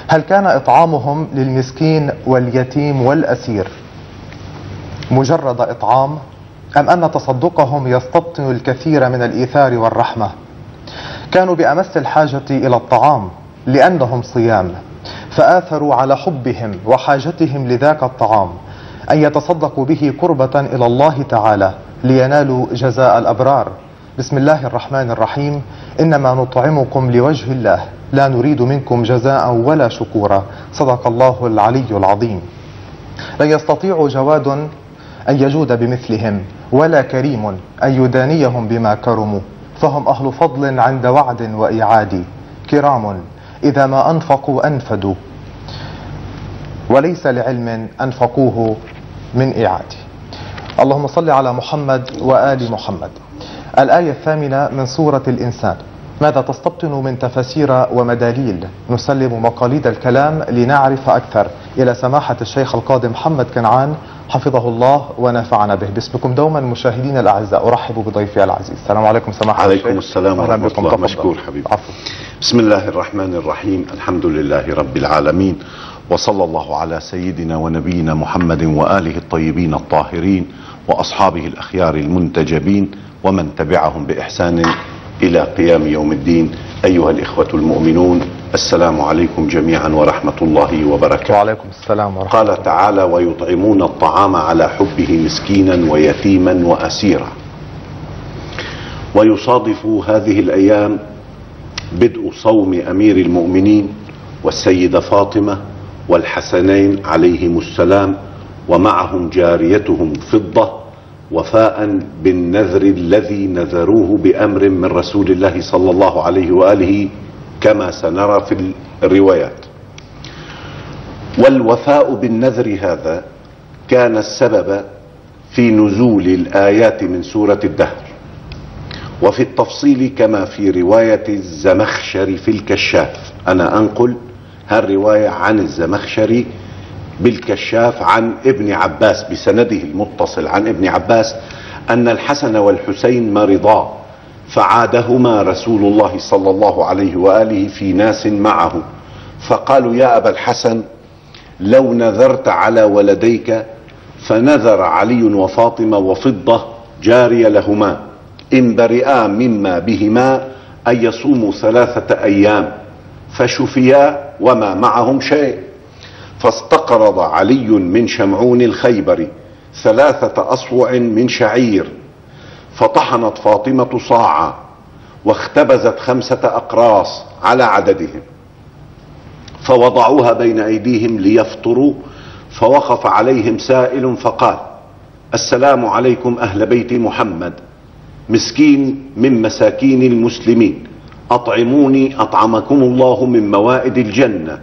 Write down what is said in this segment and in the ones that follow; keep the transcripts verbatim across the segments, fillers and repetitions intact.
هل كان إطعامهم للمسكين واليتيم والأسير مجرد إطعام، أم أن تصدقهم يستبطن الكثير من الإيثار والرحمة؟ كانوا بأمس الحاجة إلى الطعام لأنهم صيام، فآثروا على حبهم وحاجتهم لذاك الطعام أن يتصدقوا به قربة إلى الله تعالى لينالوا جزاء الأبرار. بسم الله الرحمن الرحيم. إنما نطعمكم لوجه الله لا نريد منكم جزاء ولا شكورا. صدق الله العلي العظيم. لن يستطيع جواد أن يجود بمثلهم، ولا كريم أن يدانيهم بما كرموا، فهم أهل فضل عند وعد وإيعاد، كرام إذا ما أنفقوا أنفدوا، وليس لعلم أنفقوه من إيعاد. اللهم صل على محمد وآل محمد. الآية الثامنة من سورة الإنسان. ماذا تستبطن من تفاسير ومداليل؟ نسلم مقاليد الكلام لنعرف أكثر إلى سماحة الشيخ القاضي محمد كنعان حفظه الله ونفعنا به. باسمكم دوما مشاهدين الأعزاء أرحب بضيفي العزيز. السلام عليكم سماحة عليكم الشيخ. السلام ورحمة الله. مشكور حبيبي. عفو. بسم الله الرحمن الرحيم. الحمد لله رب العالمين، وصلى الله على سيدنا ونبينا محمد وآله الطيبين الطاهرين وأصحابه الأخيار المنتجبين ومن تبعهم بإحسان إلى قيام يوم الدين. أيها الإخوة المؤمنون، السلام عليكم جميعا ورحمة الله وبركاته. وعليكم السلام ورحمة الله. قال تعالى: ويطعمون الطعام على حبه مسكينا ويتيما وأسيرا. ويصادف هذه الأيام بدء صوم أمير المؤمنين والسيدة فاطمة والحسنين عليهم السلام، ومعهم جاريتهم فضة، وفاء بالنذر الذي نذروه بأمر من رسول الله صلى الله عليه وآله كما سنرى في الروايات. والوفاء بالنذر هذا كان السبب في نزول الآيات من سورة الدهر، وفي التفصيل كما في رواية الزمخشري في الكشاف. أنا أنقل هالرواية عن الزمخشري بالكشاف عن ابن عباس بسنده المتصل عن ابن عباس أن الحسن والحسين مرضا، فعادهما رسول الله صلى الله عليه وآله في ناس معه، فقالوا: يا أبا الحسن، لو نذرت على ولديك. فنذر علي وفاطمة وفضة جاري لهما إن برئا مما بهما أن يصوموا ثلاثة أيام، فشفيا وما معهم شيء. فاستقرض علي من شمعون الخيبر ثلاثة أصوع من شعير، فطحنت فاطمة صاعا، واختبزت خمسة أقراص على عددهم، فوضعوها بين أيديهم ليفطروا. فوقف عليهم سائل فقال: السلام عليكم أهل بيت محمد، مسكين من مساكين المسلمين، أطعموني أطعمكم الله من موائد الجنة.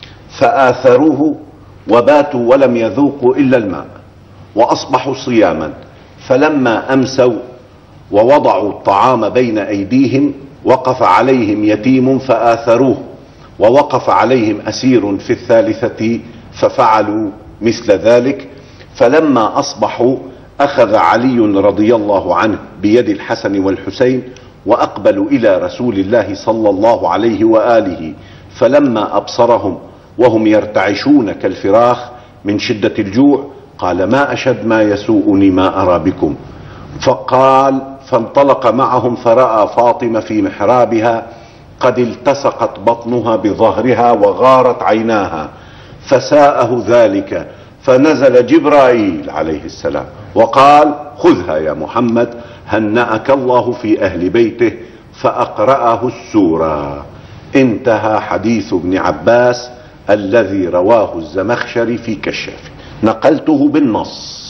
فآثروه وباتوا ولم يذوقوا إلا الماء، وأصبحوا صياما. فلما أمسوا ووضعوا الطعام بين أيديهم وقف عليهم يتيم فآثروه، ووقف عليهم أسير في الثالثة ففعلوا مثل ذلك. فلما أصبحوا أخذ علي رضي الله عنه بيد الحسن والحسين وأقبلوا إلى رسول الله صلى الله عليه وآله، فلما أبصرهم وهم يرتعشون كالفراخ من شدة الجوع قال: ما أشد ما يسوءني ما أرى بكم. فقال فانطلق معهم فرأى فاطمة في محرابها قد التصقت بطنها بظهرها وغارت عيناها، فساءه ذلك، فنزل جبرائيل عليه السلام وقال: خذها يا محمد، هنأك الله في أهل بيته، فأقرأه السورة. انتهى حديث ابن عباس الذي رواه الزمخشري في كشافه، نقلته بالنص.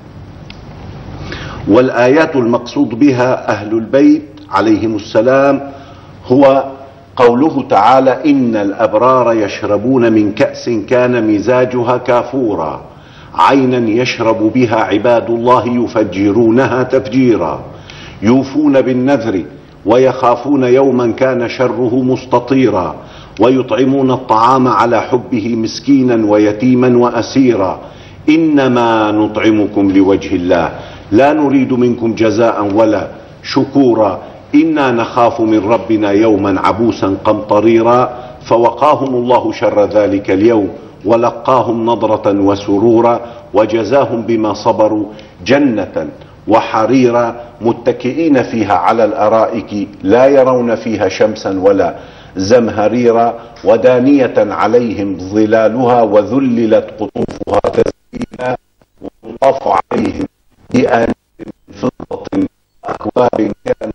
والآيات المقصود بها أهل البيت عليهم السلام هو قوله تعالى: إن الأبرار يشربون من كأس كان مزاجها كافورا، عينا يشرب بها عباد الله يفجرونها تفجيرا، يوفون بالنذر ويخافون يوما كان شره مستطيرا، ويطعمون الطعام على حبه مسكينا ويتيما وأسيرا، إنما نطعمكم لوجه الله لا نريد منكم جزاء ولا شكورا، إنا نخاف من ربنا يوما عبوسا قمطريرا. فوقاهم الله شر ذلك اليوم ولقاهم نضرة وسرورا وجزاهم بما صبروا جنة وحريرا متكئين فيها على الأرائك لا يرون فيها شمسا ولا زمهريرا ودانية عليهم ظلالها وذللت قطوفها تذليلا ويطاف عليهم بآنية من فضة أكواب كانت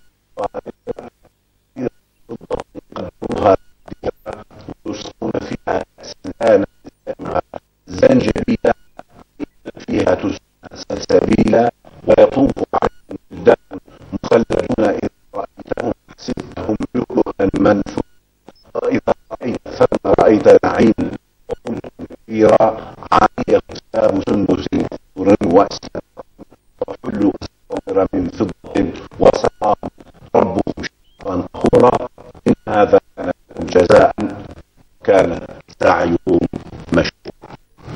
قدرها ويسقون فيها سلسالا زنجبيلا فيها تسقى سلسبيلا ويطوف عليهم ولدان مخلدون إذا رأيتهم حسبتهم لؤلؤا منثورا إذا رأيت ثم رأيت نعيما كثيرا عالية حساب سندس خضر وأسنان وحلوا أساور من فضة وسقاهم ربهم شرابا طهورا إن هذا كان لكم جزاء كان سعيهم مشكورا.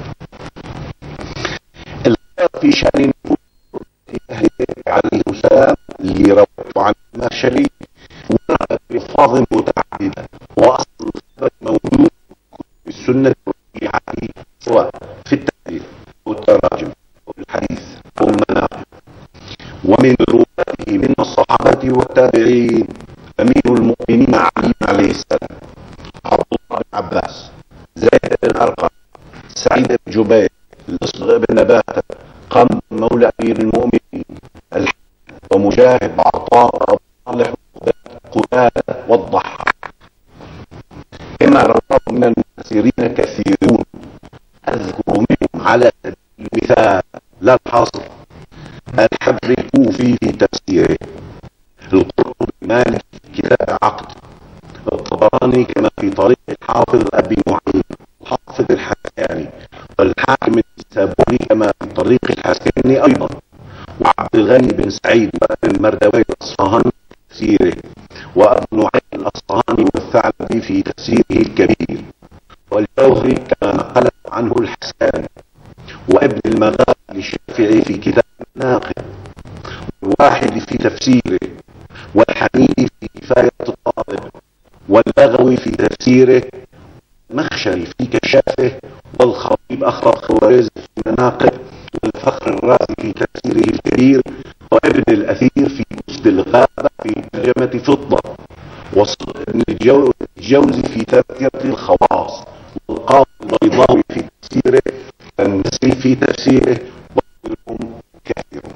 الخير في شأن أهل عليه السلام اللي رويت عن الماشري ورد بألفاظ متعددة وأصل الخبر موجود في السنة والصحيحة سواء في التفسير أو التراجم أو الحديث أو المناقب. ومن رواته من الصحابة والتابعين أمير المؤمنين علي عليه السلام، عبد الله بن عباس، زيد بن أرقم، سعيد بن جبير، الأصغر بن نباتة، قم مولى أمير المؤمنين، الحسن ومجاهد وعطاء وأبو صالح قتادة والضحاك. كما رواه من المفسرين كثيرون أذكر منهم على سبيل المثال لا الحصر الحبر الكوفي في تفسيره، القرطبي مالك في كتاب عقد، الطبراني كما في طريق الحافظ أبي نعيم، الحافظ الحكاني، والحاكم النسابوري كما في طريق الحسيني أيضا، وعبد الغني بن سعيد وابن المردوي الأصفهاني في تفسيره، وأبو نعيم الأصفهاني والثعلبي في تفسيره الكبير، والجوهري كما نقل عنه الحساني، وابن المغازي الشافعي في كتاب الناقد، والواحد في تفسيره، والحميدي في كفاية الطالب، والبغوي في تفسيره، مخشري في كشافه، والخطيب أخرج خوارزمي في مناقب، والفخر الرازي في تفسيره الكبير، وابن الأثير في أسد الغابة في ترجمة فضة، وصدق ابن الجوزي في تذكرة الخواص، والقاضي البيضاوي في تفسيره، والنسري في تفسيره، وغيرهم كثيرون.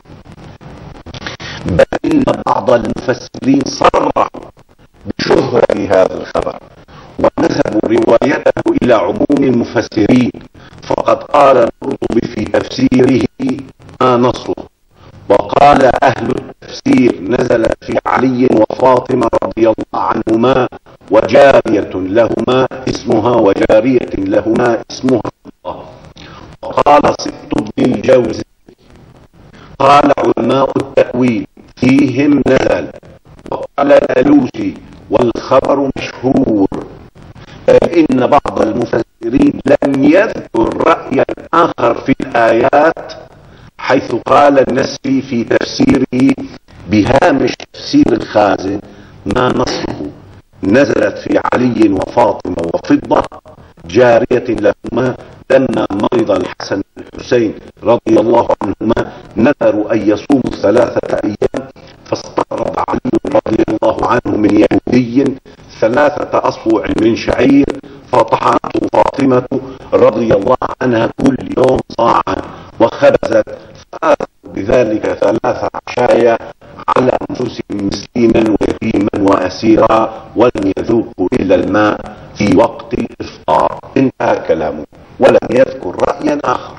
بل إن بعض المفسرين صرحوا بشهرة هذا الخبر ونسبوا روايته إلى عموم المفسرين، فقد قال القرطبي في تفسيره ما نصه، وقال أهل التفسير نزلت في علي وفاطمة رضي الله عنهما وجارية لهما اسمها وجارية لهما اسمها الله. وقال سبط بن الجوزي قال علماء التأويل فيهم نزل، وقال الألوسي والخبر مشهور. إن بعض المفسرين لم يذكر رأيا آخر في الآيات، حيث قال النسفي في تفسيره بهامش تفسير الخازن ما نصه نزلت في علي وفاطمة وفضة جارية لهما لما مرض الحسن والحسين رضي الله عنهما نذروا أن يصوموا ثلاثة أيام، فاستقرض علي رضي الله عنه من يهودي ثلاثة أصبع من شعير، فطحنته فاطمة رضي الله عنها كل يوم صاعا وخبزت، فآتوا بذلك ثلاث عشايا على أنفسهم مسكينا ويتيما وأسيرا، ولم يذوقوا إلا الماء في وقت الإفطار. انتهى كلامه ولم يذكر رأيا آخر.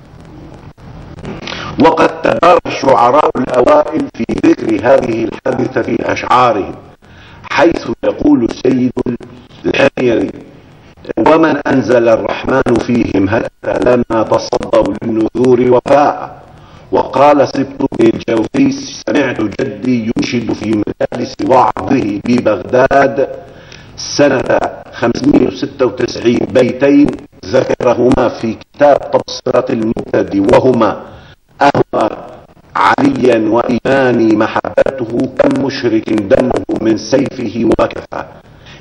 وقد تبارى الشعراء الأوائل في ذكر هذه الحادثة في أشعارهم، حيث يقول السيد الحميري: ومن أنزل الرحمن فيهم هدى لما تصدوا للنذور وفاء. وقال سبط بن الجوزي: سمعت جدي ينشد في مجالس وعظه ببغداد سنة خمسمائة وستة وتسعين بيتين ذكرهما في كتاب تبصرة المبتدئ، وهما: أهوى عليا وإيماني محبته كم مشرك دمه من سيفه وكفى،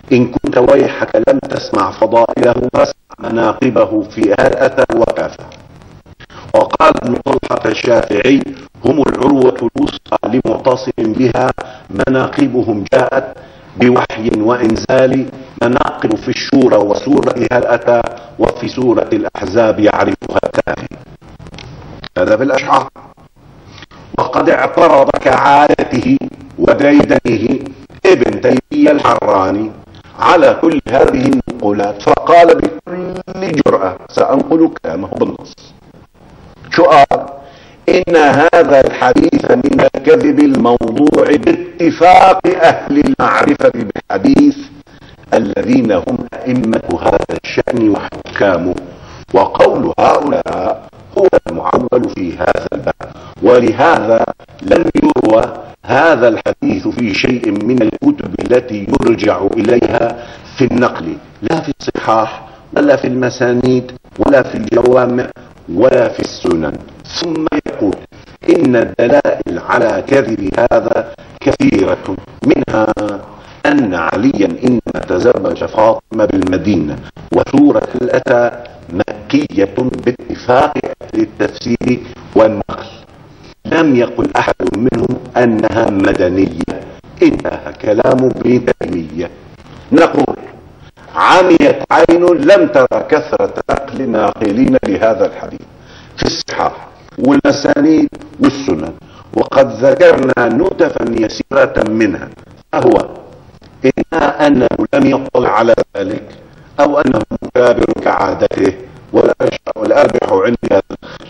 إن كنت ويحك لم تسمع فضائله فاسمع مناقبه في هرأة وكافة. وقال ابن طلحة الشافعي: هم العروة الوثقى لمعتصم بها، مناقبهم جاءت بوحي وإنزال، مناقب في الشورى وسورة هرأة، وفي سورة الأحزاب يعرفها كافي. هذا بالأشعار. وقد اعترض كعادته وديدنه ابن تيمية الحراني على كل هذه النقولات، فقال بكل جرأة، سأنقل كلامه بالنص: شو قال؟ إن هذا الحديث من الكذب الموضوع باتفاق أهل المعرفة بالحديث الذين هم أئمة هذا الشأن وحكامه، وقول هؤلاء هو المعول في هذا الباب، ولهذا لم يروى هذا الحديث في شيء من الكتب التي يرجع إليها في النقل، لا في الصحاح ولا في المسانيد ولا في الجوامع ولا في السنن. ثم يقول: إن الدلائل على كذب هذا كثيرة، منها أن عليا إنما تزوج فاطمة بالمدينة، وسورة الأتى مكية باتفاق أهل التفسير والنقل، لم يقل أحد منهم أنها مدنية. انتهى كلام ابن تيمية. نقول: عميت عين لم ترى كثرة نقل ناقلين لهذا الحديث في الصحاح والمسانيد والسنن، وقد ذكرنا نتفا يسيرة منها، فهو إما أنه لم يطلع على ذلك، أو أنه مكابر كعادته، والأربح عندي هذا الخير.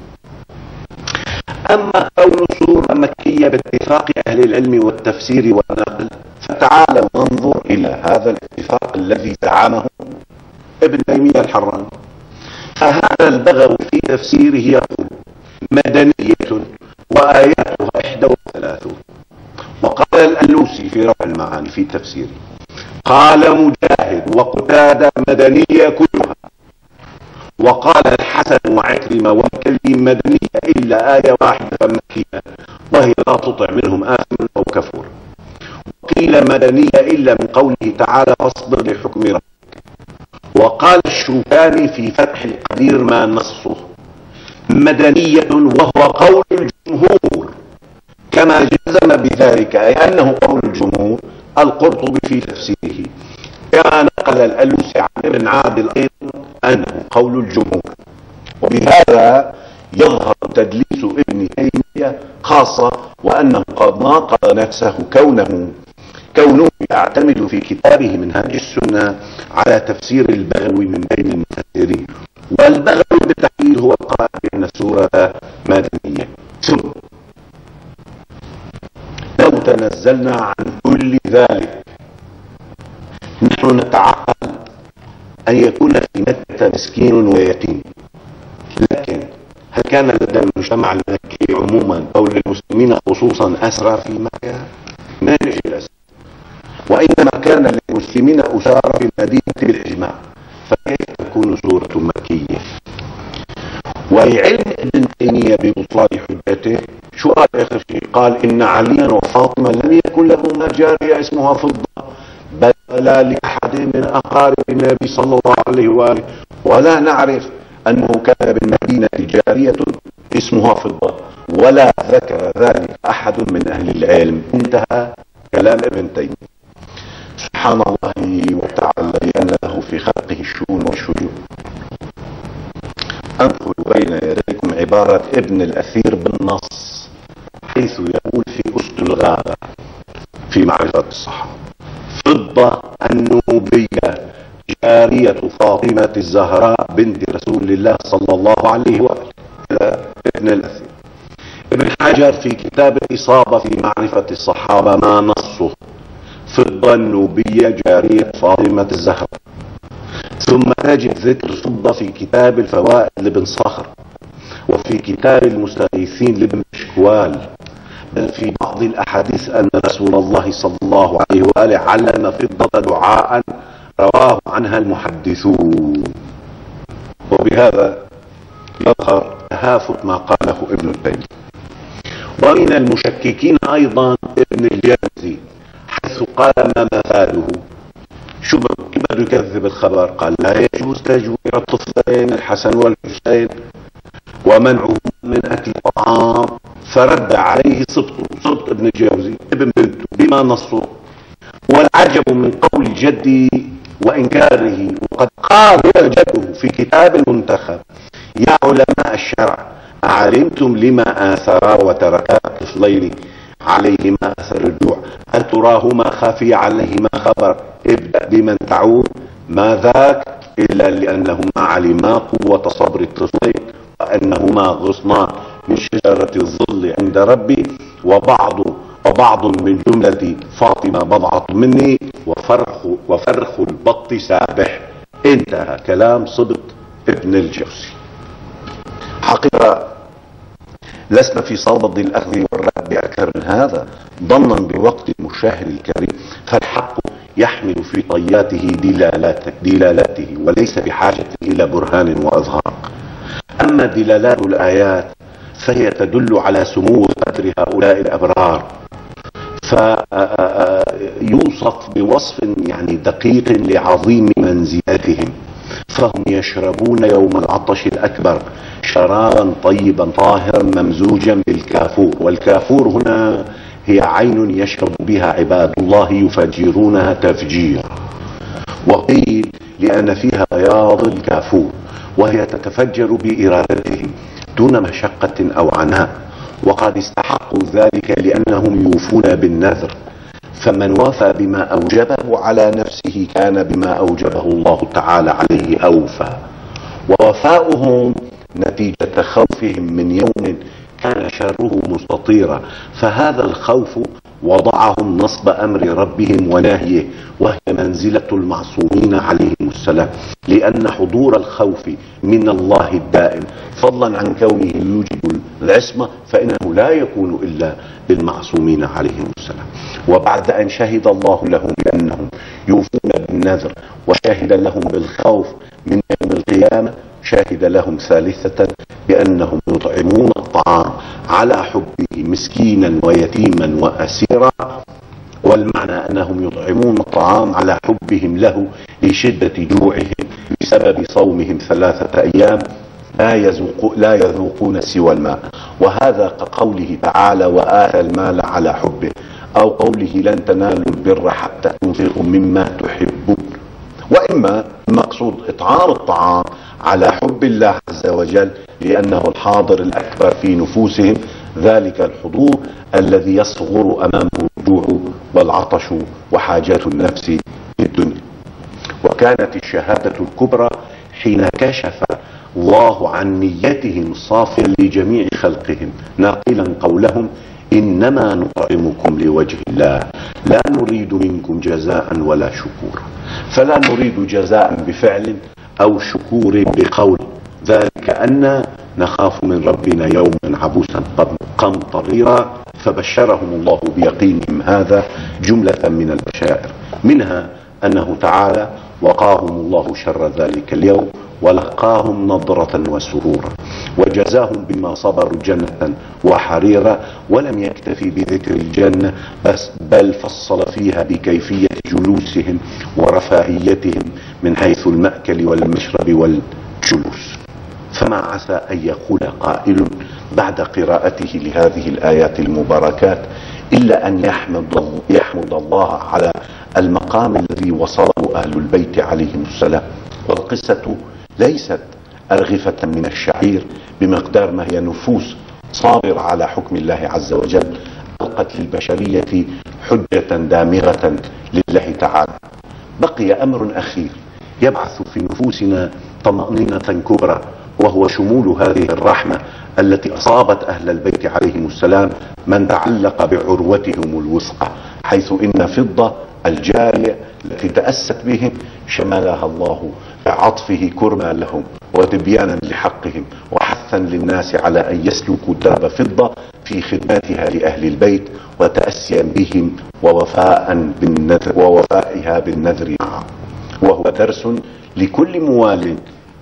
أما كون سورة مكية باتفاق أهل العلم والتفسير والنقل، فتعالوا ننظر إلى هذا الاتفاق الذي زعمه ابن تيمية الحراني. فهذا البغوي في تفسيره يقول: مدنية وآياتها إحدى وثلاثون. وقال الألوسي في روح المعاني في تفسيره: قال مجاهد وقتادة مدنية كلها. وقال الحسن وعكرمة والكلبي مدنية إلا آية واحدة مكية، وهي لا تطع منهم آثم أو كفور. وقيل مدنية إلا من قوله تعالى: فاصبر لحكم ربك. وقال الشوكاني في فتح القدير ما نصه مدنية وهو قول الجمهور، كما جزم بذلك أي أنه قول الجمهور القرطبي في تفسيره، كما نقل الألوسي عن ابن عادل أيضا أنه قول الجمهور. وبهذا يظهر تدليس ابن تيمية خاصة، وأنه قد ناقض نفسه كونه كونه يعتمد في كتابه منهاج السنة على تفسير البغوي من بين المفسرين، والبغوي بالتحديد هو القائل بأن السورة مدنية. ثم لو تنزلنا عن كل ذلك، نحن نتعقل أن يكون في مكة مسكين ويتيم، لكن هل كان لدى المجتمع المكي عموما أو للمسلمين خصوصا أسرى في مكة؟ ما نجي الأسرى، وإنما كان للمسلمين أسارى في المدينة بالإجماع، فكيف تكون سورة مكية؟ ولعلم ابن تيمية ببطلان حجته شو قال آخر شيء؟ قال: إن عليا وفاطمة لم يكن لهما جارية اسمها فضة، بل لا لأحد من أقارب النبي صلى الله عليه وآله، ولا نعرف أنه كان بالمدينة جارية اسمها فضة، ولا ذكر ذلك أحد من أهل العلم. انتهى كلام ابن تيمية. سبحان الله وتعالى لأن له في خلقه الشؤون والشجون. أنقل بين يديكم عبارة ابن الأثير بالنص، حيث يقول في أسد الغابة في معرفة الصحابة: فضة النوبية جارية فاطمة الزهراء بنت رسول الله صلى الله عليه وآله. ابن الأثير. ابن حجر في كتاب الإصابة في معرفة الصحابة ما نصه: فضة النوبية جارية فاطمة الزهراء. ثم نجد ذكر فضة في كتاب الفوائد لابن صخر، وفي كتاب المستغيثين لابن مشكوال، بل في بعض الأحاديث أن رسول الله صلى الله عليه وآله علم فضة دعاء رواه عنها المحدثون. وبهذا يظهر تهافت ما قاله ابن تيمية. ومن المشككين أيضا ابن الجوزي، حيث قال: ما مفاده؟ يكذب الخبر، قال لا يجوز تجوير الطفلين الحسن والحسين ومنعه من أكل الطعام، فرد عليه سبطه سبط ابن الجوزي ابن بنته بما نصه. والعجب من قول جدي وإنكاره، وقد قال جده في كتاب منتخب: يا علماء الشرع، أعلمتم لما آثرا وتركا طفلين عليهما أثر الجوع؟ هل تراهما خافي عليهما خبر؟ ابدأ بمن تعود، ما ذاك إلا لأنهما علما قوة صبر الطفلين، وأنهما غصنان من شجرة الظل عند ربي، وبعض وبعض من جملة فاطمة بضعة مني، وفرخ وفرخ البط سابح. انتهى كلام صبط ابن الجوزي. حقيقة لسنا في صدد الأخذ والرد بأكثر من هذا، ظنا بوقت المشاهد الكريم، فالحق يحمل في طياته دلالات دلالاته وليس بحاجة إلى برهان وأظهار. أما دلالات الآيات فهي تدل على سمو قدر هؤلاء الأبرار، فيوصف بوصف يعني دقيق لعظيم منزلتهم. فهم يشربون يوم العطش الأكبر شرابا طيبا طاهرا ممزوجا بالكافور، والكافور هنا هي عين يشرب بها عباد الله يفجرونها تفجيرا، وقيل لأن فيها بياض الكافور وهي تتفجر بإرادتهم دون مشقة أو عناء، وقد استحقوا ذلك لأنهم يوفون بالنذر، فمن وفى بما أوجبه على نفسه كان بما أوجبه الله تعالى عليه أوفى. ووفاؤهم نتيجة خوفهم من يوم كان شره مستطيرا، فهذا الخوف وضعهم نصب أمر ربهم ونهيه، وهي منزلة المعصومين عليهم السلام، لأن حضور الخوف من الله الدائم فضلا عن كونه يوجب العصمة فإنه لا يكون إلا للمعصومين عليهم السلام. وبعد أن شهد الله لهم بأنهم يوفون بالنذر وشهد لهم بالخوف من يوم القيامة، شهد لهم ثالثة بأنهم يطعمون الطعام على حبه مسكينا ويتيما وأسيرا، والمعنى أنهم يطعمون الطعام على حبهم له لشدة جوعهم بسبب صومهم ثلاثة أيام لا, يذوق لا يذوقون سوى الماء، وهذا كقوله تعالى: وآتى المال على حبه، أو قوله: لن تنالوا البر حتى تنفقوا مما تحبون. وإما المقصود إطعام الطعام على حب الله عز وجل لأنه الحاضر الأكبر في نفوسهم، ذلك الحضور الذي يصغر أمامه الجوع والعطش وحاجات النفس في الدنيا. وكانت الشهادة الكبرى حين كشف الله عن نيتهم الصافية لجميع خلقهم، ناقلا قولهم: إنما نطعمكم لوجه الله لا نريد منكم جزاء ولا شكورا. فلا نريد جزاء بفعل أو شكور بقول، ذلك أن نخاف من ربنا يوما عبوسا قمطريرا، فبشرهم الله بيقينهم هذا جملة من البشائر، منها أنه تعالى: وقاهم الله شر ذلك اليوم ولقاهم نضرة وسرورا، وجزاهم بما صبروا جنة وحريرا. ولم يكتفي بذكر الجنة بس، بل فصل فيها بكيفية جلوسهم ورفاهيتهم من حيث المأكل والمشرب والجلوس. فما عسى أن يقول قائل بعد قراءته لهذه الآيات المباركات إلا أن يحمد, يحمد الله على المقام الذي وصله أهل البيت عليهم السلام. والقصة ليست أرغفة من الشعير بمقدار ما هي نفوس صابرة على حكم الله عز وجل، ألقت للبشرية حجة دامغة لله تعالى. بقي أمر أخير يبعث في نفوسنا طمأنينة كبرى، وهو شمول هذه الرحمة التي أصابت أهل البيت عليهم السلام من تعلق بعروتهم الوثقى، حيث إن فضة الجارية التي تأست بهم شملها الله بعطفه كرما لهم وتبيانا لحقهم وحثا للناس على أن يسلكوا درب فضة في خدمتها لأهل البيت وتأسيا بهم ووفاء بالنذر ووفائها بالنذر معه، وهو درس لكل موال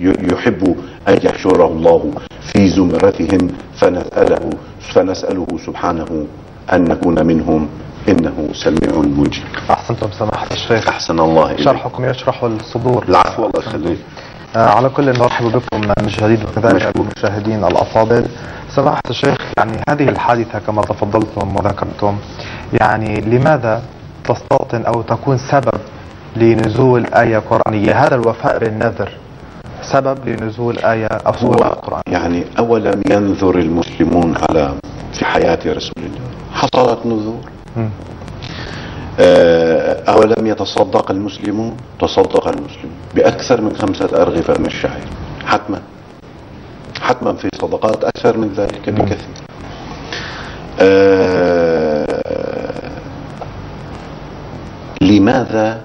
يحب أن يحشره الله في زمرتهم، فنسأله, فنسأله سبحانه أن نكون منهم إنه سميع مجيب. أحسنتم سماحة الشيخ. أحسن الله إليك. شرحكم يشرح الصدور. العفو، الله يخليك. آه على كل نرحب بكم من جديد وكذلك المشاهدين الأفاضل. سماحة الشيخ، يعني هذه الحادثة كما تفضلتم وذكرتم، يعني لماذا تستوطن أو تكون سبب لنزول آية قرآنية؟ هذا الوفاء بالنذر سبب لنزول آية أو سورة قرآنية. يعني أولم ينذر المسلمون على في حياة رسول الله؟ حصلت نذور. أولم يتصدق المسلمون؟ تصدق المسلمون بأكثر من خمسة أرغفة من الشعير. حتما حتما في صدقات أكثر من ذلك بكثير. آه لماذا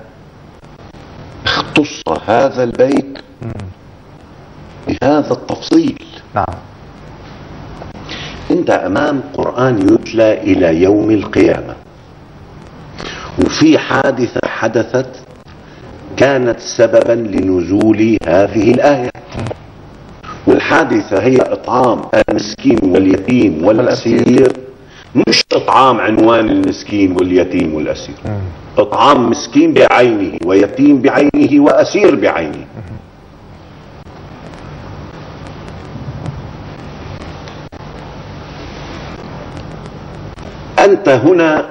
اختص هذا البيت بهذا التفصيل؟ نعم. انت امام قرآن يتلى الى يوم القيامة، وفي حادثة حدثت كانت سببا لنزول هذه الآية، والحادثة هي إطعام المسكين واليتيم والأسير، مش إطعام عنوان المسكين واليتيم والأسير، إطعام مسكين بعينه ويتيم بعينه وأسير بعينه. أنت هنا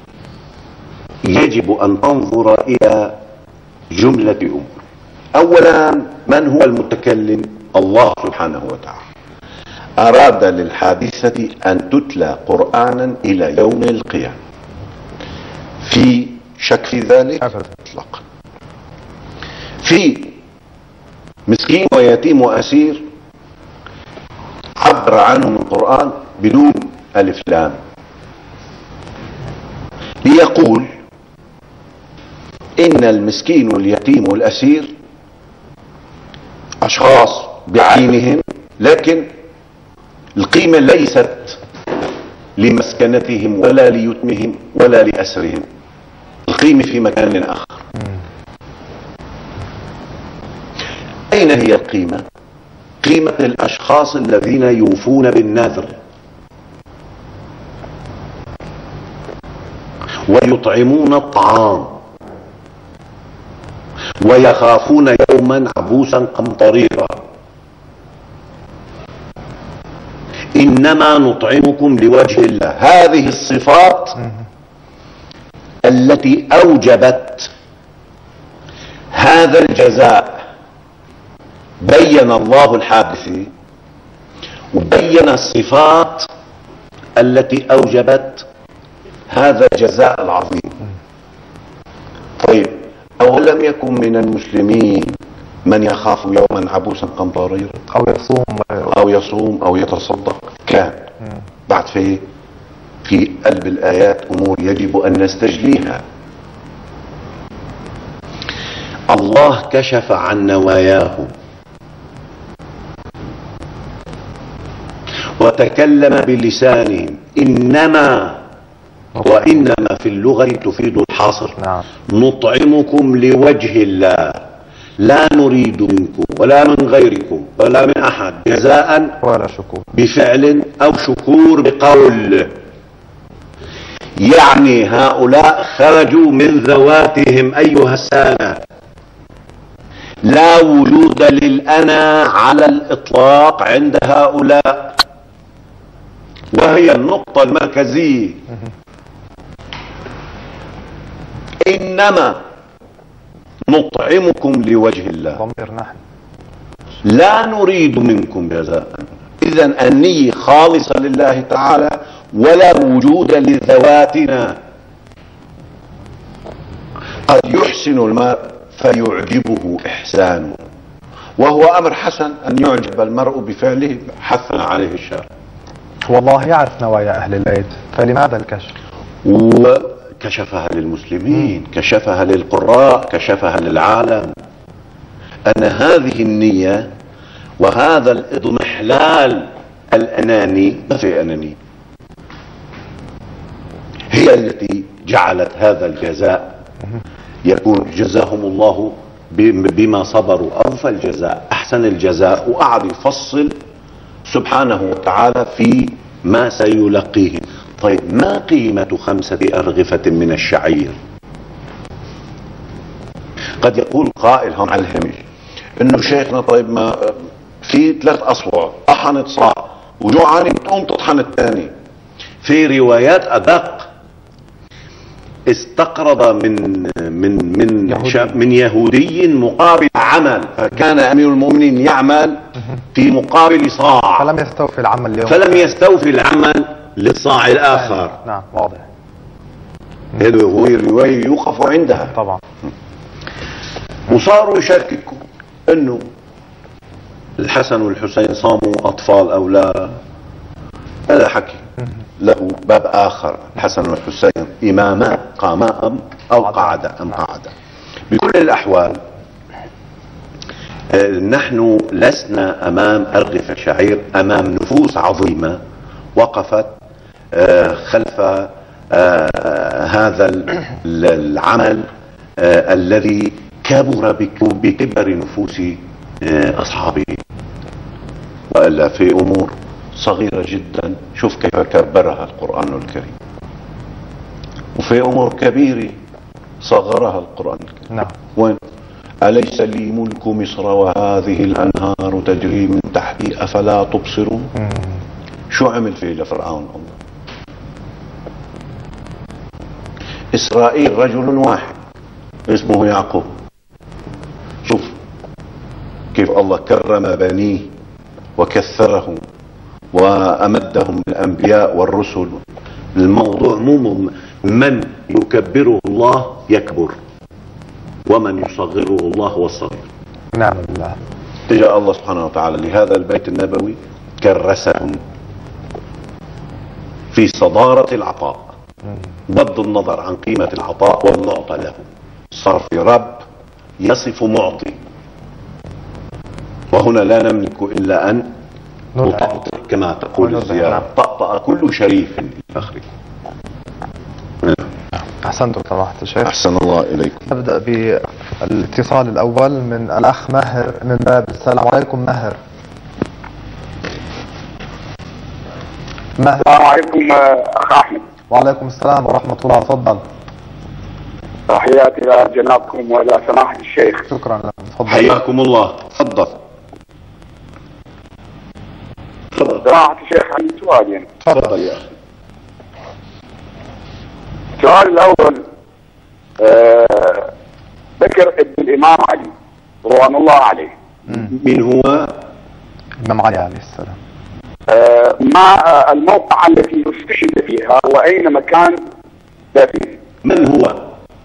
يجب أن تنظر إلى جملة أمور. أولا، من هو المتكلم؟ الله سبحانه وتعالى أراد للحادثة أن تتلى قرآنا إلى يوم القيامة. في شك في ذلك؟ اطلاقا. في مسكين ويتيم وأسير عبر عنهم القرآن بدون ألف لام، ليقول إن المسكين واليتيم والأسير أشخاص بعينهم، لكن القيمة ليست لمسكنتهم ولا ليتمهم ولا لأسرهم، القيمة في مكان آخر. أين هي القيمة؟ قيمة الأشخاص الذين يوفون بالنذر ويطعمون الطعام ويخافون يوما عبوسا قمطريرا. إنما نطعمكم لوجه الله. هذه الصفات التي أوجبت هذا الجزاء بين الله الحادثة، وبين الصفات التي أوجبت هذا الجزاء العظيم. طيب، أولم يكن من المسلمين من يخاف يوما عبوسا قمطريرا أو يصوم أو يصوم أو يتصدق؟ كان. بعد في في قلب الآيات أمور يجب أن نستجليها. الله كشف عن نواياهم وتكلم بلسانهم. إنما وإنما في اللغة تفيد الحصر. نعم. نطعمكم لوجه الله لا نريد منكم ولا من غيركم ولا من أحد جزاء ولا شكور بفعل أو شكور بقول. يعني هؤلاء خرجوا من ذواتهم أيها السادة، لا وجود للأنا على الإطلاق عند هؤلاء، وهي النقطة المركزية. إنما نطعمكم لوجه الله ضمير نحن لا نريد منكم جزاء. إذن النية خالصة لله تعالى ولا وجود لذواتنا. قد يحسن المرء فيعجبه إحسانه، وهو أمر حسن أن يعجب المرء بفعله حثنا عليه الشرع. والله يعرف نوايا أهل البيت، فلماذا الكشف؟ وكشفها للمسلمين، كشفها للقراء، كشفها للعالم، أن هذه النية وهذا الإضمحلال الأناني، ما في أناني، هي التي جعلت هذا الجزاء يكون جزاهم الله بما صبروا أوفى الجزاء أحسن الجزاء. وقعد يفصل سبحانه وتعالى في ما سيلقيه. طيب ما قيمة خمسة أرغفة من الشعير؟ قد يقول قائل هم على الهمش انه شيخنا طيب ما في ثلاث اصوع طحنت صاع وجوعاني بتقوم تطحن الثاني. في روايات ادق استقرض من من من يهودي. من يهودي مقابل عمل، فكان امير المؤمنين يعمل في مقابل صاع فلم يستوفي العمل اليوم. فلم يستوفي العمل للصاع الاخر. نعم واضح. هذه هو الروايه يوقف عندها طبعا. وصاروا يشككوا انه الحسن والحسين صاموا اطفال او لا. هذا حكي له باب اخر. الحسن والحسين اماما قاما ام او قعدا ام قعدا. بكل الاحوال آه نحن لسنا امام ارغفه شعير، امام نفوس عظيمه وقفت آه خلف آه هذا العمل آه الذي كبر بكبر نفوس اصحابه. والا في امور صغيره جدا شوف كيف كبرها القران الكريم، وفي امور كبيره صغرها القران الكريم. نعم. وين اليس لي ملك مصر وهذه الانهار تجري من تحتي افلا تبصرون؟ مم. شو عمل فيه لفرعون الله؟ اسرائيل رجل واحد اسمه يعقوب. شوف كيف الله كرم بنيه وكثرهم وأمدهم بالأنبياء والرسل. الموضوع مو من يكبره الله يكبر ومن يصغره الله هو الصغير. نعم بالله. جاء الله سبحانه وتعالى لهذا البيت النبوي كرسهم في صدارة العطاء بغض النظر عن قيمة العطاء والمعطى له. صار في رب يصف معطي، وهنا لا نملك إلا أن نطأطئ كما تقول الزيارة. طأطأ كل شريف فخري. أحسنتم سماحة الشيخ. أحسن الله إليكم. نبدأ بالاتصال الأول من الأخ ماهر من باب. السلام عليكم ماهر. ماهر. السلام عليكم أخ أحمد. وعليكم السلام ورحمة الله. تفضل. تحياتي إلى جنابكم وإلى سماحة الشيخ. شكرا لك. تفضل. حياكم الله. تفضل. تفضل. سماحة الشيخ عندي سؤالين. تفضل يا أخي. السؤال الأول آه ذكر ابن الإمام علي رضوان الله عليه. من هو؟ الإمام علي عليه السلام. آه ما آه الموقع التي استشهد فيها وأين مكان دفنه؟ من هو؟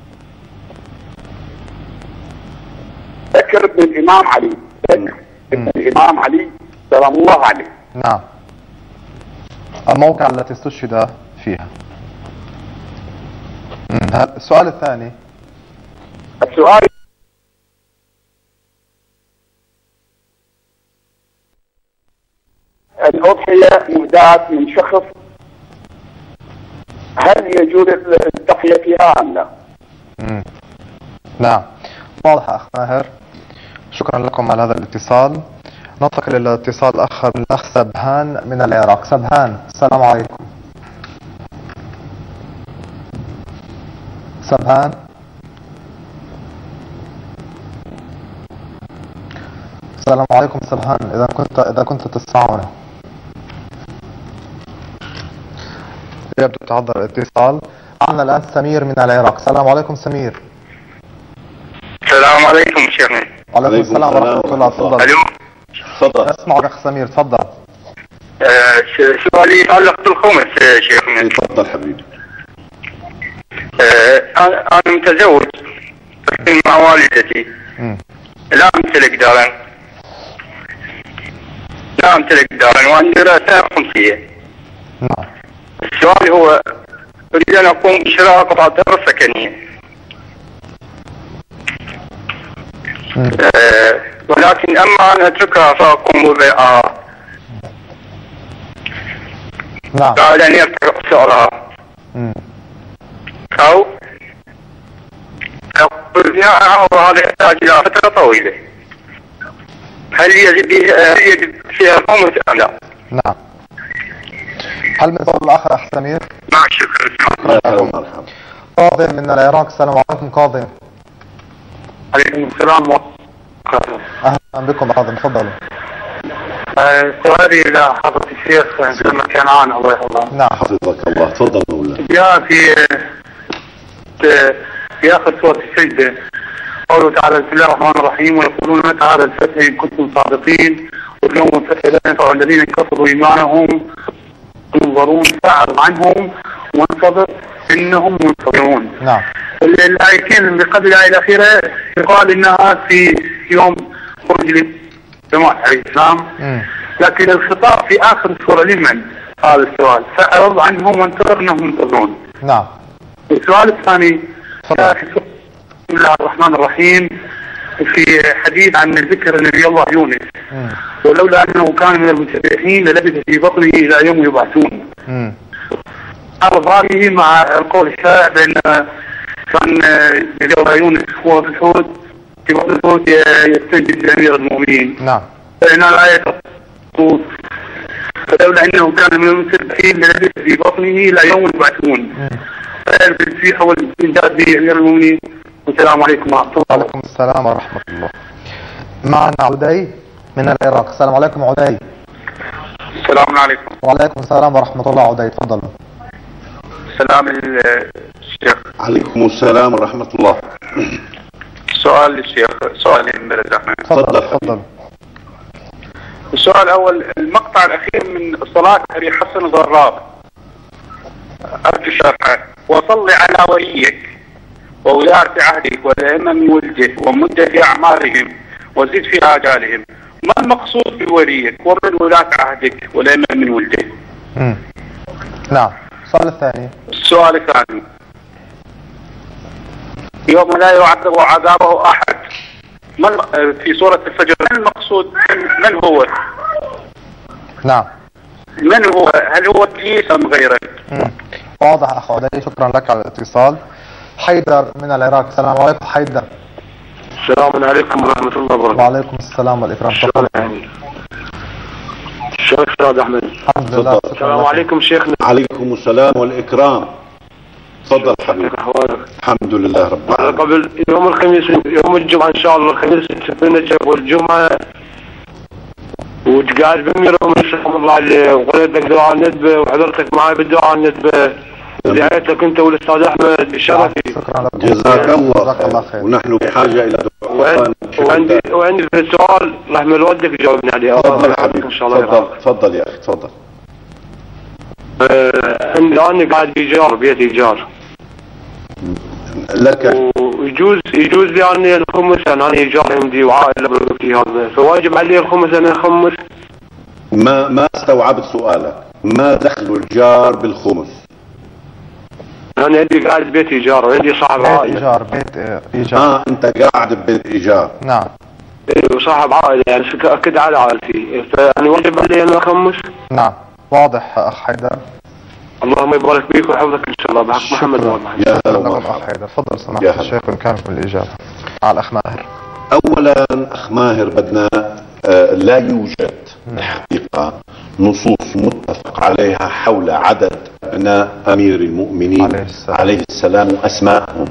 ذكر ابن الإمام علي. ذكر ابن الإمام علي سلام الله عليه. نعم. الموقع التي استشهد فيها. السؤال الثاني. السؤال الأضحية مهداة من شخص، هل يجوز التضحية فيها أم لا؟ مم. نعم واضح أخ ماهر. شكرا لكم على هذا الاتصال. ننتقل إلى اتصال آخر من الأخ سبهان من العراق. سبهان السلام عليكم. سبهان. السلام عليكم سبهان، إذا كنت إذا كنت تسمعنا. يبدو تعذر الاتصال. معنا الآن سمير من العراق. السلام عليكم سمير. السلام عليكم شيخنا. وعليكم السلام ورحمة الله. تفضل. الو. تفضل. اسمعك أخ سمير. تفضل. آه سؤالي يتعلق بالخمس شيخنا. تفضل حبيبي. آه انا متزوج مع والدتي. مم. لا امتلك دارا. لا امتلك دارا وعندي رأسها خمسية. نعم. السؤال هو اريد ان اقوم بشراء قطعة ارض سكنية. آه ولكن اما ان اتركها فاقوم ببيعها. نعم. بعد ان يرتفع سعرها. مم. او اقبل بيعها وهذا يحتاج الى فترة طويلة. هل يجب هل يجب فيها الخمس ام لا؟ نعم. هل من سؤال الأخ أخ سمير؟ نعم شكرا. مرحبا. كاظم من العراق. السلام عليكم كاظم. عليكم السلام ورحمة الله. أهلا بكم كاظم، تفضلوا. سؤالي إلى حضرة الشيخ محمد كنعان الله يحفظه. نعم حفظك الله، تفضل مولانا. جاء في في آخر سورة السجدة قوله تعالى بسم الله الرحمن الرحيم ويقولون متى هذا الفتح إن كنتم صادقين واليوم الفتح لا ينفع الذين كفروا إيمانهم ينظرون فأعرض عنهم وانتظر إنهم منتظرون. نعم. الآيتين بقدر الآية الأخيرة يقال إنها في يوم خروج جماعة عليه السلام، لكن الخطاب في آخر السورة لمن؟ هذا السؤال. فأعرض عنهم وانتظر إنهم منتظرون. نعم. السؤال الثاني في بسم الله الرحمن الرحيم في حديث عن ذكر نبي الله يونس مم. ولولا أنه كان من المسبحين للبث في بطنه إلى يوم يبعثون. أرض هذه مع القول الشائع بأن كان نبي الله يونس هو في الحوت في بطن الحوت يستنجد بأمير المؤمنين. نعم. فإن الآية تقول فلولا أنه كان من المسبحين للبث في بطنه إلى يوم يبعثون. التسبيح والاستنجاد بأمير المؤمنين. والسلام عليكم ورحمة الله. وعليكم السلام ورحمة الله. معنا عدي من العراق. السلام عليكم عدي. السلام عليكم. وعليكم السلام ورحمة الله عدي، تفضل. السلام الشيخ. عليكم السلام ورحمة الله. سؤال للشيخ، سؤال من بلد أحمد. تفضل تفضل. السؤال الأول، المقطع الأخير من صلاة أبي حسن الضراب أرجو شرحه. وصل على وليك وولاة عهدك والأئمة من ولده ومدة أعمارهم وزد في آجالهم. ما المقصود بوليك ومن ولاة عهدك والأئمة من ولده؟ امم نعم. السؤال الثاني. السؤال الثاني، يوم لا يعذب عذابه أحد من في سورة الفجر، من المقصود؟ من هو؟ نعم. من هو؟ هل هو إبليس أم غيره؟ مم. واضح أخ عدي، شكرا لك على الاتصال. حيدر من العراق. السلام عليكم حيدر. السلام عليكم ورحمة الله وبركاته. وعليكم السلام والإكرام. شكرا يعني. شيخ استاذ احمد. الحمد لله. السلام عليكم شيخنا. عليكم السلام والإكرام. تفضل حبيبي. الحمد لله رب العالمين. قبل يوم الخميس يوم الجمعة إن شاء الله الخميس تسفينة والجمعة وتقعد بأمير رحمه الله عليه وقلت دعاء الندبة وحضرتك معي بالدعاء الندبة ودعيتك أنت والأستاذ أحمد بشرفي. شكرا لك. جزاك الله خير. ونحن بحاجة إلى دعاء. وعندي وعندي في السؤال رحمة والدك جاوبني عليه. تفضل حبيبي. إن شاء الله. تفضل تفضل يا أخي تفضل. عندي أنا قاعد بإيجار بيت إيجار. لك. ويجوز يجوز يعني الخمس أنا إيجار عندي وعائلة بروتي هذا، فواجب علي الخمس أنا أخمس. ما ما استوعبت سؤالك. ما دخل الجار بالخمس؟ أنا عندي قاعد بيت إيجار وعندي صاحب عائلة. بيت إيجار بيت إيجار. آه أنت قاعد ببيت إيجار. نعم. إيه وصاحب عائلة يعني أكد على عائلتي، فيعني واجب علي أنا أخمس. نعم واضح أخ حيدر. اللهم يبارك فيك ويحفظك إن شاء الله بحق محمد والله. يا الله أخ حيدر. تفضل سماحة الشيخ إن كان في الإجابة على الأخ ماهر. أولا أخ ماهر بدنا آه لا يوجد حقيقة نصوص متفق عليها حول عدد أبناء أمير المؤمنين عليه السلام, عليه السلام وأسمائهم.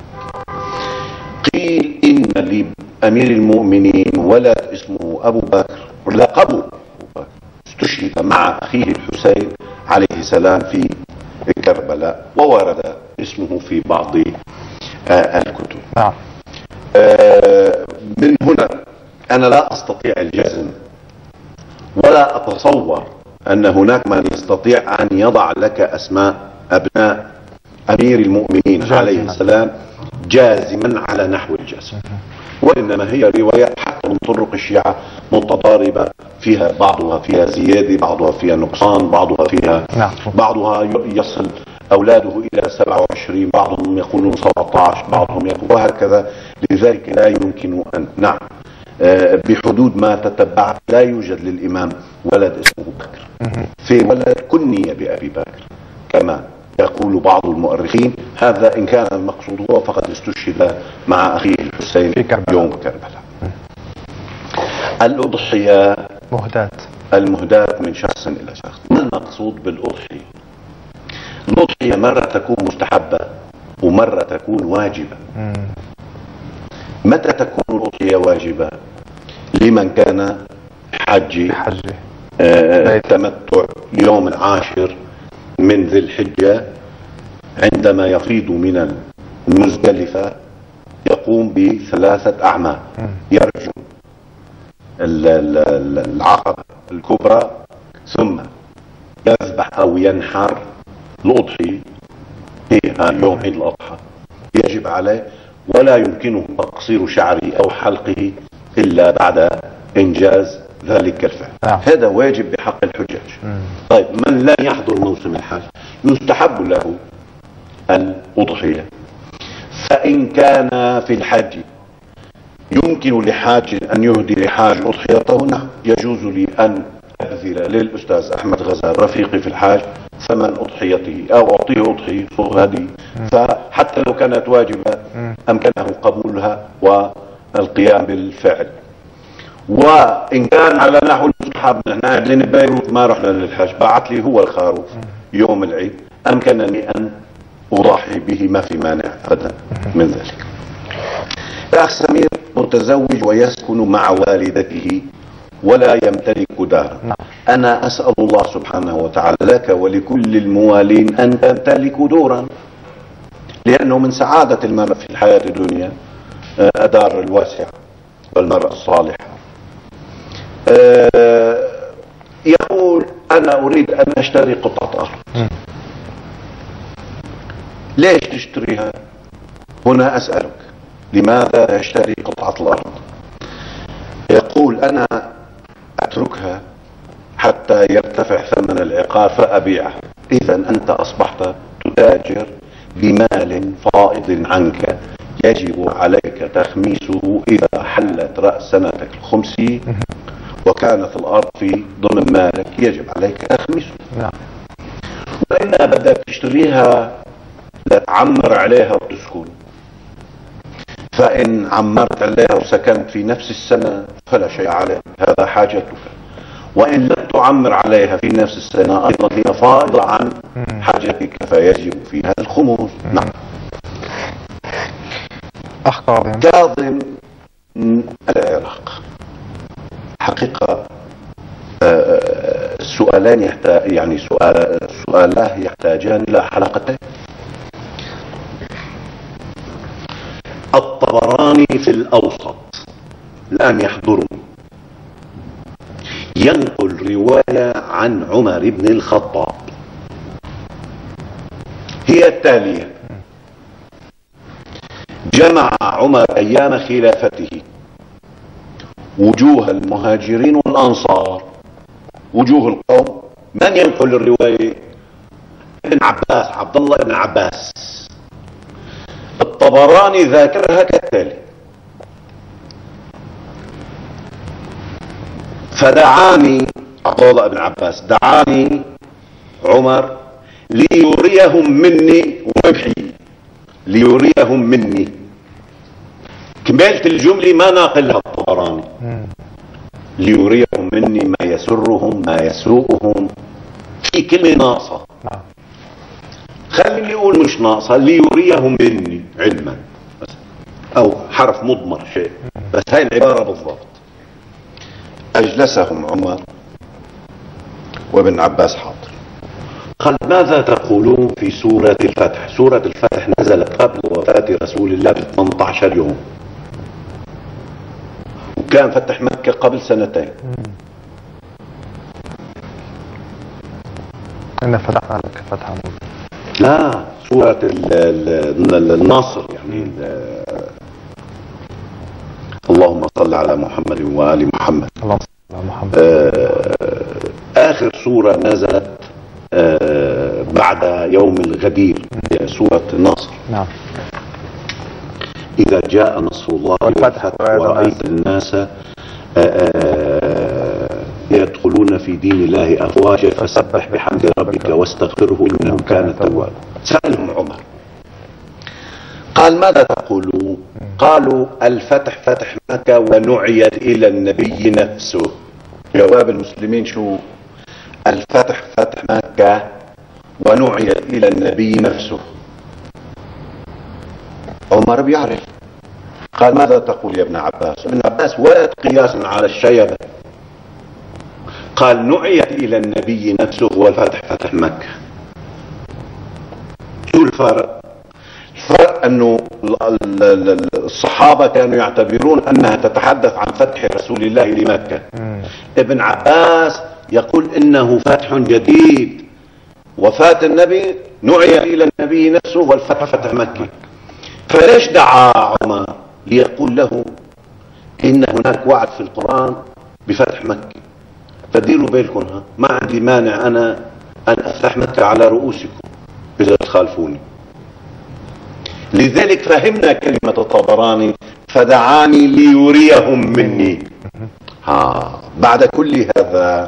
قيل إن لأمير المؤمنين ولد اسمه أبو بكر لقبه أبو بكر استشهد مع أخيه الحسين عليه السلام في كربلاء وورد اسمه في بعض آه الكتب. نعم. آه من هنا أنا لا أستطيع الجزم ولا أتصور أن هناك من يستطيع أن يضع لك أسماء أبناء أمير المؤمنين جازماً عليه السلام جازما على نحو الجزم، وإنما هي روايات حتى من طرق الشيعة متضاربة، فيها بعضها فيها زيادة، بعضها فيها نقصان، بعضها فيها نعم. بعضها يصل أولاده إلى سبعة وعشرين، بعضهم يقولون سبعة عشر، بعضهم يقول وهكذا. لذلك لا يمكن أن نعم بحدود ما تتبع لا يوجد للإمام ولد اسمه بكر، في ولد كني بأبي بكر كما يقول بعض المؤرخين. هذا إن كان المقصود هو فقد استشهد مع أخيه الحسين في كربلاء يوم كربلاء. الأضحية مهداة المهداة من شخص إلى شخص. ما المقصود بالأضحية؟ الأضحية مرة تكون مستحبة ومرة تكون واجبة. متى تكون الأضحية واجبة؟ لمن كان حجي آه تمتع يوم العاشر من ذي الحجة عندما يفيض من المزدلفة يقوم بثلاثة أعمال. يرجو العقبة الكبرى ثم يذبح أو ينحر الأضحية فيها يوم عيد الأضحى يجب عليه، ولا يمكنه تقصير شعره أو حلقه إلا بعد إنجاز ذلك الفعل. آه. هذا واجب بحق الحجاج. مم. طيب من لم يحضر موسم الحج يستحب له الأضحية، فإن كان في الحج يمكن لحاج أن يهدي لحاج أضحيته، نعم يجوز لي أن أبذل للأستاذ أحمد غزال رفيقي في الحاج ثمن أضحيته أو أعطيه أضحية فوق هذه، فحتى لو كانت واجبة أمكنه قبولها والقيام بالفعل. وإن كان على نحو المستحب، نحن قاعدين ببيروت ما رحنا للحج، بعت لي هو الخروف يوم العيد أمكنني أن أضحي به، ما في مانع أبدا من ذلك. الأخ سمير متزوج ويسكن مع والدته ولا يمتلك دارا. أنا أسأل الله سبحانه وتعالى لك ولكل الموالين أن تمتلكوا دورا، لأنه من سعادة المرء في الحياة الدنيا الدار الواسعة والمرأة الصالحة. أه يقول أنا أريد أن أشتري قطعة أرض. ليش تشتريها؟ هنا أسألك لماذا يشتري قطعة الأرض؟ يقول أنا أتركها حتى يرتفع ثمن العقار فأبيعها. إذا أنت أصبحت تتاجر بمال فائض عنك يجب عليك تخميسه إذا حلت رأس سنتك الخمسي وكانت الأرض في ضمن مالك يجب عليك تخميسه. وإن بدك تشتريها لتعمر عليها وتسكن، فإن عمرت عليها وسكنت في نفس السنة فلا شيء عليك، هذا حاجتك. وإن لم تعمر عليها في نفس السنة أيضا هي فائضة عن حاجتك فيجب فيها الخمس. نعم. أخ كاظم كاظم العراق حقيقة سؤالان يحتاج يعني سؤال سؤالاه يحتاجان إلى حلقتين. الطبراني في الأوسط الآن يحضرني ينقل رواية عن عمر بن الخطاب هي التالية: جمع عمر أيام خلافته وجوه المهاجرين والأنصار، وجوه القوم. من ينقل الرواية؟ ابن عباس، عبد الله بن عباس. الطبراني ذاكرها كالتالي: فدعاني عبد الله بن عباس، دعاني عمر ليريهم مني ومحي، ليريهم مني. كملت الجملة ما ناقلها الطبراني. ليريهم مني ما يسرهم ما يسوءهم، في كلمة ناقصة، خليني اقول مش ناقصة، ليريهم مني علما او حرف مضمر شيء، بس هاي العبارة بالضبط. اجلسهم عمر وابن عباس حاضر، قال: ماذا تقولون في سورة الفتح؟ سورة الفتح نزلت قبل وفاة رسول الله ب ثمانية عشر يوم، وكان فتح مكة قبل سنتين. إن فتحنا لك فتحا مبينا. لا، سورة النصر يعني. اللهم صل على محمد وآل محمد. اللهم صل على محمد. آخر سورة نزلت آه بعد يوم الغدير هي سورة النصر. نعم. إذا جاء نصر الله والفتح ورأيت الناس آآ آآ يدخلون في دين الله أفواجا فسبح بحمد ربك واستغفره إنه كان توابا. سألهم عمر قال: ماذا تقولون؟ قالوا: الفتح فتح مكة ونعيت إلى النبي نفسه جواب المسلمين شو؟ الفتح فتح مكة ونعي إلى النبي نفسه. عمر بيعرف، قال ماذا تقول يا ابن عباس؟ ابن عباس ولد قياسا على الشيبة، قال نعيت إلى النبي نفسه والفتح فتح مكة. شو الفرق؟ الفرق أنه الصحابة كانوا يعتبرون أنها تتحدث عن فتح رسول الله لمكة. ابن عباس يقول إنه فتح جديد، وفاة النبي نعي إلى النبي نفسه والفتح فتح مكة. فليش دعا عمر؟ ليقول له إن هناك وعد في القرآن بفتح مكة، فديروا بالكم، ها ما عندي مانع أنا أن أفتح مكة على رؤوسكم إذا تخالفوني. لذلك فهمنا كلمة الطبراني فدعاني ليريهم مني. ها بعد كل هذا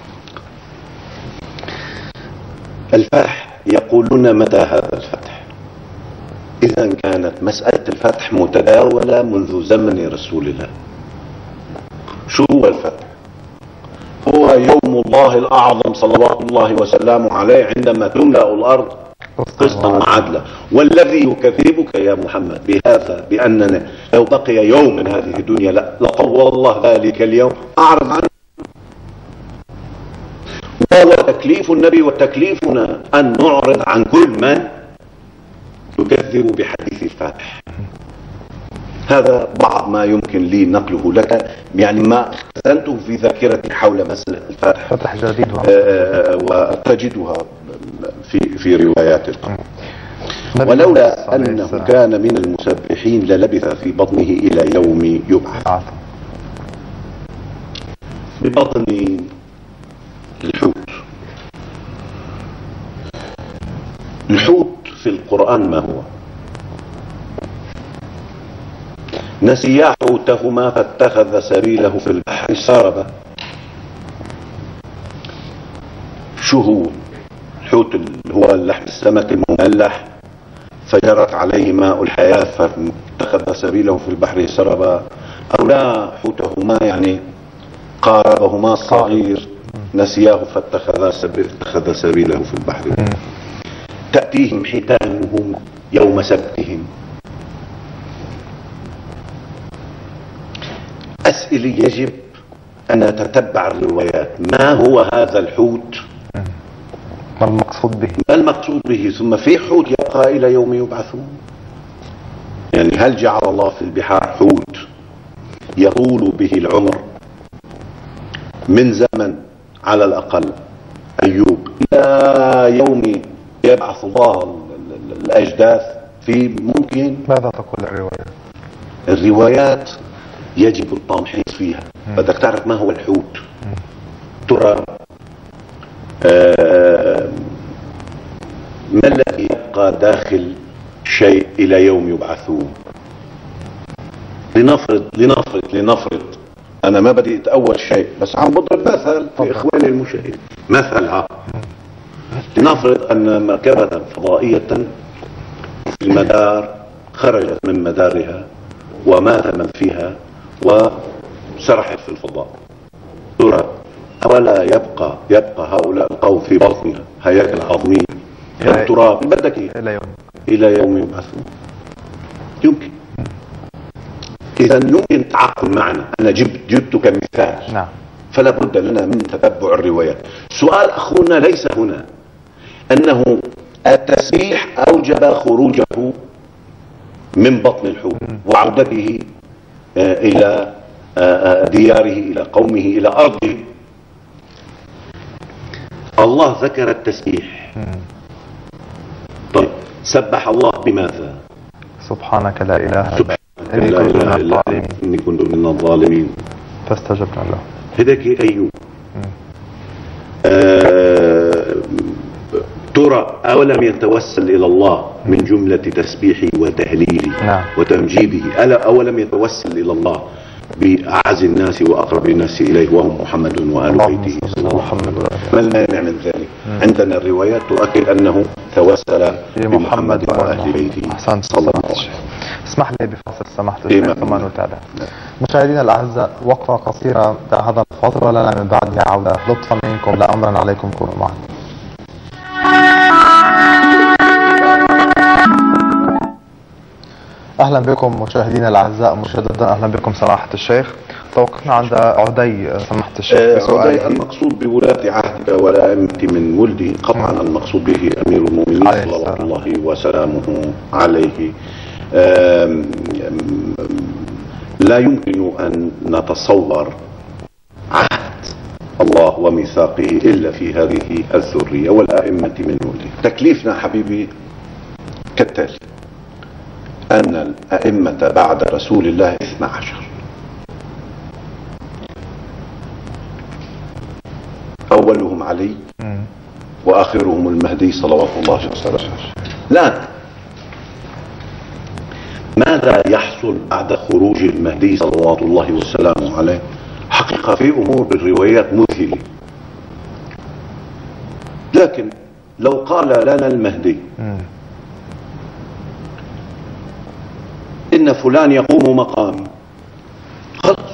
الفتح يقولون متى هذا الفتح؟ إذا كانت مسألة الفتح متداولة منذ زمن رسول الله. شو هو الفتح؟ هو يوم الله الأعظم صلوات الله وسلامه عليه عندما تملأ الأرض قسطا وعدلا. والذي يكذبك يا محمد بهذا بأننا لو بقي يوم من هذه الدنيا لطول الله ذلك اليوم، أعرض عنه. وهو تكليف النبي وتكليفنا أن نعرض عن كل من يكذب بحديث الفاتح. هذا بعض ما يمكن لي نقله لك، يعني ما اختزنته في ذاكرتي حول مسألة الفاتح فتح جديد وتجدها في في روايات القرآن. ولولا أنه كان من المسبحين للبث في بطنه إلى يوم يبعث. ببطن الحوت. الحوت في القرآن ما هو؟ نسيا حوتهما فاتخذ سبيله في البحر سربا. شو هو الحوت؟ هو اللحم السمك المملح، فجرت عليه ماء الحياة فاتخذ سبيله في البحر سربا، أو لا حوتهما يعني قاربهما الصغير نسياه فاتخذ سبيل اتخذ سبيله في البحر. تأتيهم حيتانهم يوم سبتهم. أسئلة يجب أن نتتبع الروايات. ما هو هذا الحوت؟ ما المقصود به؟ ما المقصود به؟ ثم في حوت يبقى إلى يوم يبعثون. يعني هل جعل الله في البحار حوت يطول به العمر من زمن على الأقل أيوب إلى يوم يبعث الله الأجداث في؟ ممكن. ماذا تقول الروايات؟ الروايات يجب التمحيص فيها. بدك تعرف ما هو الحوت. ترى آه ما الذي يبقى داخل شيء إلى يوم يبعثون؟ لنفرض لنفرض لنفرض أنا ما بدي أتأول شيء، بس عم بضرب مثل في إخواني المشاهدين. مثلها لنفرض أن مركبة فضائية في المدار خرجت من مدارها ومات من فيها وسرحت في الفضاء. ترى ولا يبقى يبقى هؤلاء القوم في بطنها هياكل عظمية التراب بدك إلى يوم إلى يوم يبعثون. يمكن. إذا يمكن تعقل معنا. أنا جبت جبته كمثال. نعم. فلا بد لنا من تتبع الروايات. سؤال أخونا ليس هنا أنه التسبيح أوجب خروجه من بطن الحوت وعودته إلى دياره إلى قومه إلى أرضه. الله ذكر التسبيح. طيب سبح الله بماذا؟ سبحانك لا إله إلا أنت إني كنت من الظالمين فاستجبنا له. هذاك أيوب. آه ترى أولم يتوسل إلى الله من جملة تسبيحه وتهليله نعم. وتمجيده؟ ألا أولم يتوسل إلى الله بأعز الناس وأقرب الناس إليه وهم محمد وآل بيته صلى الله عليه وسلم؟ ما المانع من ذلك؟ مم. عندنا الروايات تؤكد أنه توسل بمحمد وآل بيته صلى الله عليه وسلم. اسمح لي بفاصل سماحة الشيخ ثم نتابع. مشاهدينا الأعزاء، وقفة قصيرة بعد هذا الفاصل ولنا من بعدها عودة. لطفا منكم لا أمرا عليكم، كونوا معنا. أهلا بكم مشاهدينا الأعزاء مجددا. أهلا بكم سماحة الشيخ. توقفنا عند عدي سماحة الشيخ. آه عدي المقصود بولاة عهدك والأئمة من ولده قطعا المقصود به أمير المؤمنين صلوات الله وسلامه عليه. آم آم لا يمكن أن نتصور عهد الله وميثاقه إلا في هذه الذرية والأئمة من ولده. تكليفنا حبيبي كالتالي: أن الأئمة بعد رسول الله اثنا عشر، أولهم علي وآخرهم المهدي صلوات الله وسلامه. الآن ماذا يحصل بعد خروج المهدي صلوات الله وسلامه عليه؟ حقيقة في أمور بالروايات مذهلة، لكن لو قال لنا المهدي إن فلان يقوم مقامي، خلص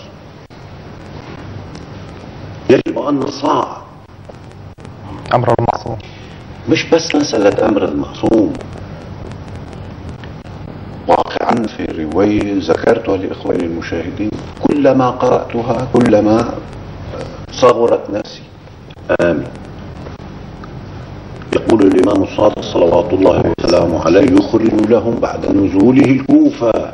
يجب أن نصاع أمر المعصوم. مش بس مسألة أمر المعصوم، واقعا في رواية ذكرتها لإخواني المشاهدين كلما قرأتها كلما صغرت نفسي. آمين. يقول الإمام الصادق صلوات الله وسلامه عليه: يخرج لهم بعد نزوله الكوفة،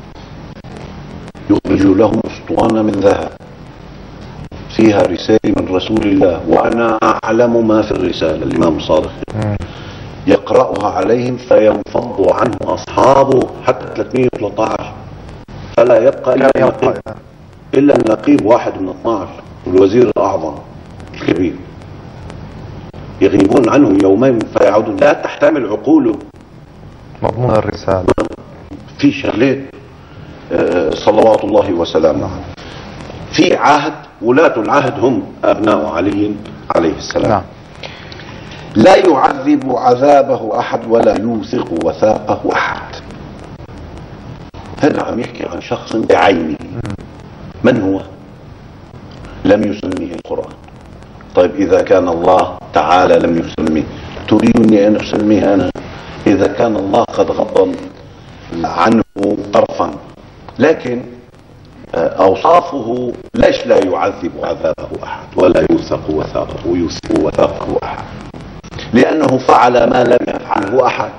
يخرج لهم أسطوانة من ذهب فيها رسالة من رسول الله، وأنا أعلم ما في الرسالة. الإمام الصادق يقرأها عليهم فينفض عنه أصحابه حتى ثلاثمئة وثلاثة عشر، فلا يبقى إلا النقيب إلا النقيب واحد من اثني عشر والوزير الأعظم الكبير، يغيبون عنه يومين فيعودون. لا تحتمل عقوله مضمون الرسالة. في شغلات صلوات الله وسلامه عليه. في عهد، ولاة العهد هم أبناء علي عليه السلام. نعم. لا يعذب عذابه أحد ولا يوثق وثاقه أحد. هذا عم يحكي عن شخص بعينه. من هو؟ لم يسميه القرآن. طيب إذا كان الله تعالى لم يسميه، تريدني أن أسميه أنا؟ إذا كان الله قد غض عنه طرفا، لكن أوصافه ليش لا يعذب عذابه أحد ولا يوثق وثاقه ويوثق وثاقه أحد؟ لأنه فعل ما لم يفعله أحد.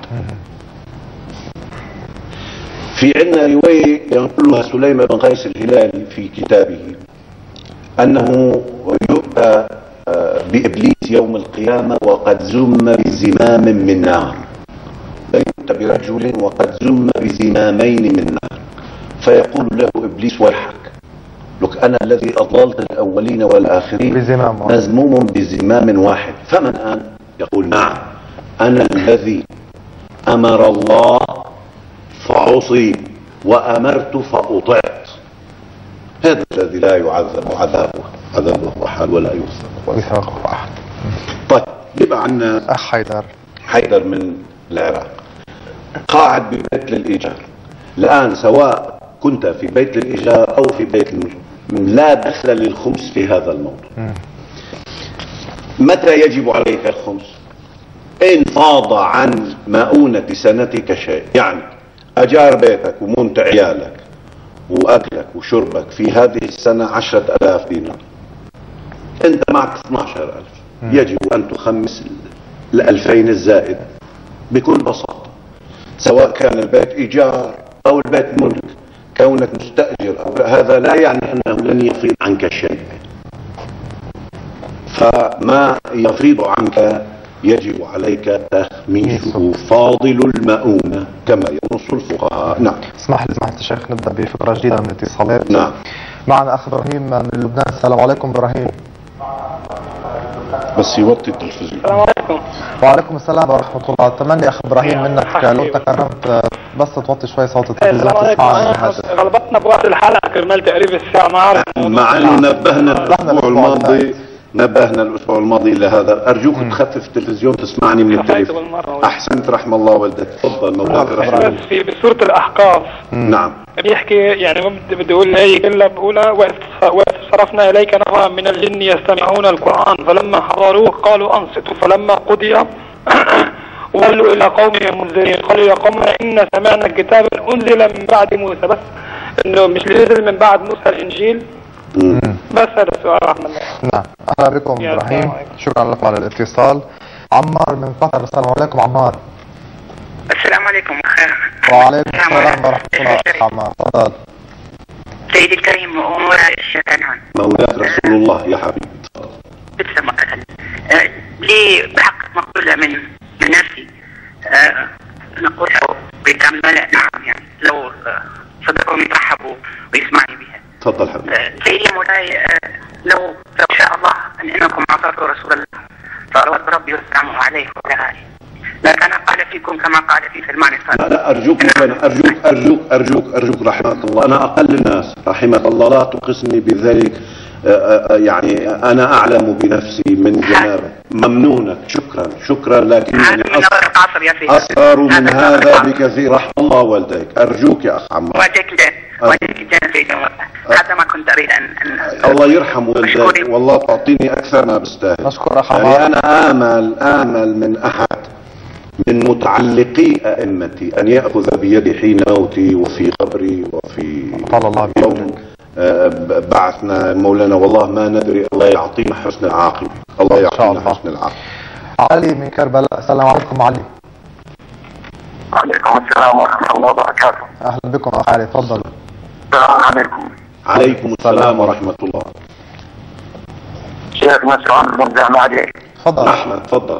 في عندنا رواية ينقلها سليمان بن قيس الهلالي في كتابه أنه يؤتى بإبليس يوم القيامة وقد زم بزمام من نار، يؤتى برجل وقد زم بزمامين من نار، فيقول له إبليس: ويحك، لك أنا الذي أضللت الأولين والآخرين مزموم بزمام واحد، فمن أنا؟ يقول: نعم، أنا الذي أمر الله فعصي وأمرت فأطعت. هذا الذي لا يعذب عذابه عذابه أحد ولا يوثق أحد. طيب يبقى عندنا أخ حيدر حيدر من العراق قاعد ببيت للإيجار. الآن سواء كنت في بيت للإيجار أو في بيت الملك لا دخل للخمس في هذا الموضوع. م. متى يجب عليك الخمس؟ إن فاض عن مؤونة سنتك شيء، يعني أجار بيتك ومنت عيالك وأكلك وشربك في هذه السنة عشرة ألاف دينار، أنت معك اثني عشر ألف، يجب أن تخمس الألفين الزائد بكل بساطة، سواء كان البيت إيجار أو البيت ملك. كونك مستأجر أو هذا لا يعني أنه لن يفيض عنك شيء، فما يفيض عنك يجب عليك تخميسه فاضل المؤونة كما ينص الفقهاء. نعم. اسمح لي سماحة الشيخ نبدأ بفقرة جديدة من الاتصالات. نعم. معنا أخ إبراهيم من لبنان. السلام عليكم إبراهيم. بس يوطي التلفزيون. السلام عليكم. وعليكم السلام ورحمة الله. أتمنى أخ إبراهيم منك لو تكرمت بس توطي شوي صوت التلفزيون. السلام عليكم. غلبتنا بوقت الحلقة كرمال تقريب الساعة، ما أعرف مع أنه نبهنا الأسبوع الماضي نبهنا الاسبوع الماضي الى هذا. ارجوك م. تخفف التلفزيون تسمعني من التليفون. احسنت رحم الله والدك. تفضل مولاك رحمه. في بسوره الاحقاف نعم بيحكي يعني بده يقول هي كلها بقولها وإذ صرفنا اليك نفرا من الجن يستمعون القران فلما حضروه قالوا انصتوا فلما قضي ولوا الى قومهم منذرين قالوا يا قومنا ان سمعنا كتابا انزل من بعد موسى، بس انه مش نزل من بعد موسى الانجيل. مم. بس هذا السؤال رحمه الله. نعم اهلا بكم ابراهيم، شكرا لكم على الاتصال. عمار من قطر، السلام عليكم عمار. السلام عليكم. وعليكم السلام ورحمه الله. عمار تفضل. سيدي الكريم ومولاي الشيخ عنان. مولاك رسول الله يا حبيبي. تفضل. أه لي بحق مقولة من من نفسي أه نقولها بكامل نعم يعني لو أه صدقوني يرحبوا ويسمعني بها. تفضل حبيبي. أه سيدي مولاي أه لو لو شاء الله ان انكم عصرتوا رسول الله صلوات ربي وسلامه عليه وعلى اله لكان قال فيكم كما قال في سلمان الفارسي. لا لا ارجوك أنا ارجوك ارجوك ارجوك ارجوك رحمك الله، انا اقل الناس رحمك الله، لا تقسني بذلك. يعني انا اعلم بنفسي من جنابه. ممنونك، شكرا شكرا، لكنني اصغر من هذا بكثير. رحم الله والديك. ارجوك يا اخ عمار. والديك جان والديك جان سيدي هذا ما كنت اريد ان, أن الله يرحم والديك، والله تعطيني اكثر ما بستاهل. نشكر اخ عمار. يعني انا امل امل من احد من متعلقي ائمتي ان ياخذ بيدي حين موتي وفي قبري وفي طال الله يوم بعثنا مولانا، والله ما ندري. الله يعطينا حسن العاقبة، الله يعطينا حسن العاقبة. علي من كربلاء، السلام عليكم علي. وعليكم السلام ورحمة الله وبركاته. أهلا بكم أخ علي، تفضل. السلام عليكم. عليكم السلام ورحمة الله. شيخنا سؤال مرجع معك. تفضل. أحمد تفضل.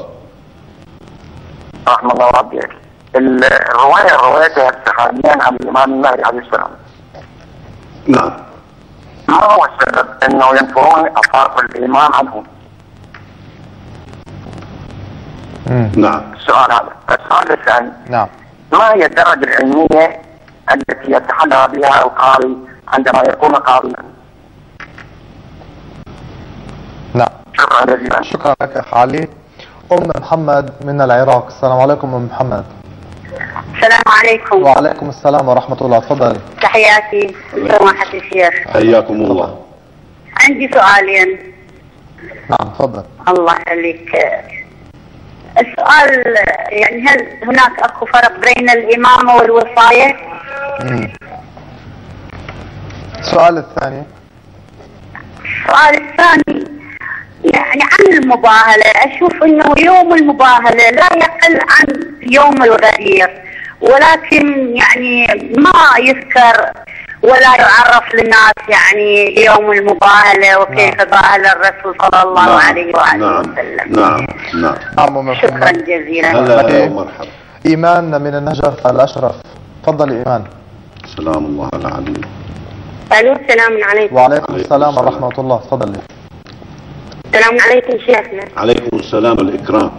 رحمة الله وربك. الرواية روايتها الصحابيان عن الإمام المهدي عليه السلام. نعم. ما هو السبب انه ينفرون افاق الامام عنهم؟ مم. نعم. السؤال هذا. السؤال الثاني. نعم. ما هي الدرجة العلمية التي يتحلى بها القاضي عندما يكون قاضيا؟ نعم. شكرا جزيلا. شكرا لك اخ علي. ام محمد من العراق، السلام عليكم ام محمد. السلام عليكم. وعليكم السلام ورحمة الله، تفضلي. تحياتي سماحة الشيخ. حياكم الله. عندي سؤالين. نعم تفضل. الله يخليك. السؤال يعني هل هناك اكو فرق بين الامامة والوصاية؟ امم السؤال الثاني. السؤال الثاني يعني عن المباهلة، اشوف انه يوم المباهلة لا يقل عن يوم الغدير، ولكن يعني ما يذكر ولا يعرف للناس يعني يوم المباهلة وكيف نعم. باهل الرسول صلى الله نعم. عليه وآله نعم. وسلم. نعم نعم نعم. شكرا جزيلا. هلا ومرحبا. إيمان من النجف الأشرف، تفضل إيمان. سلام الله العلي. الو السلام عليكم. وعليكم السلام ورحمة الله، تفضل. السلام عليكم شيخنا. عليكم السلام والإكرام.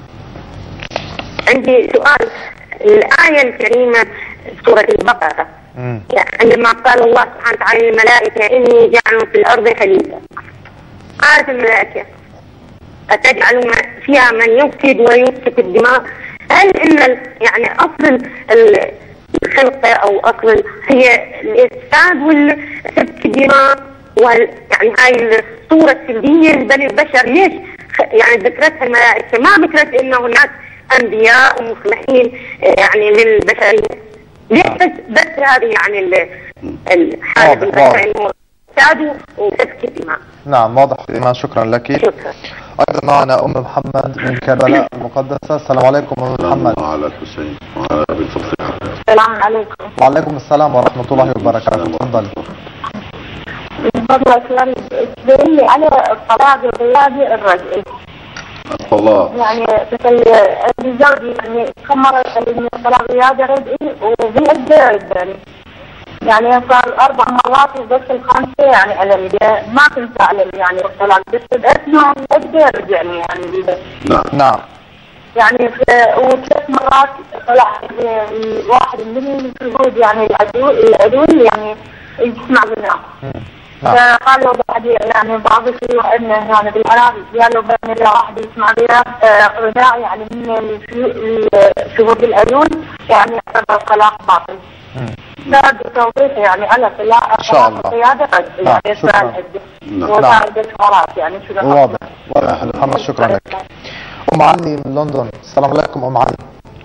عندي سؤال. الآية الكريمة في سورة البقرة يعني عندما قال الله سبحانه وتعالى للملائكة إني جاعل في الأرض خليفة، قالت الملائكة أتجعل فيها من يفسد ويسفك الدماء؟ هل إن يعني أصل الخلقة أو أصل هي الإفساد والسفك الدماء؟ يعني هاي الصورة السلبية لبني البشر ليش يعني ذكرتها الملائكة، ما ذكرت إنه هناك أنبياء ومصلحين يعني للبشرية؟ ليش بس بس هذه يعني الحالة البشرية إنه وسفك الدماء؟ نعم واضح إيمان، شكرا لك. شكرا. أيضا معنا أم محمد من كربلاء المقدسة، السلام عليكم أم محمد. وعلى الحسين وعلى أبي الفضل. السلام عليكم. وعليكم السلام ورحمة الله وبركاته، تفضل. من فضلك تبين لي على الطلاق الغيابي الرجعي. الطلاق. يعني مثل زوجي يعني كم مرة الطلاق الغيابي الرجعي وبيأدي يعني يعني صار أربع مرات وبس الخامسة يعني ألم ما كنت أعلم يعني الطلاق بس بأسمع أدي يعني يعني نعم نعم يعني وثلاث مرات طلع واحد من الجهود يعني العدو العدو يعني يسمع منها قالوا بعد يعني بعض الشيوخ انه يعني بالعراقي قالوا بان اذا واحد يسمع بها غناء يعني من شهود العيون يعني الطلاق باطل. لا بتوضيح يعني على طلاق ان شاء الله. القياده يعني السؤال عندي وفائده مرات يعني شو واضح واضح محمد، شكرا لك. ام علي من لندن، السلام عليكم ام علي.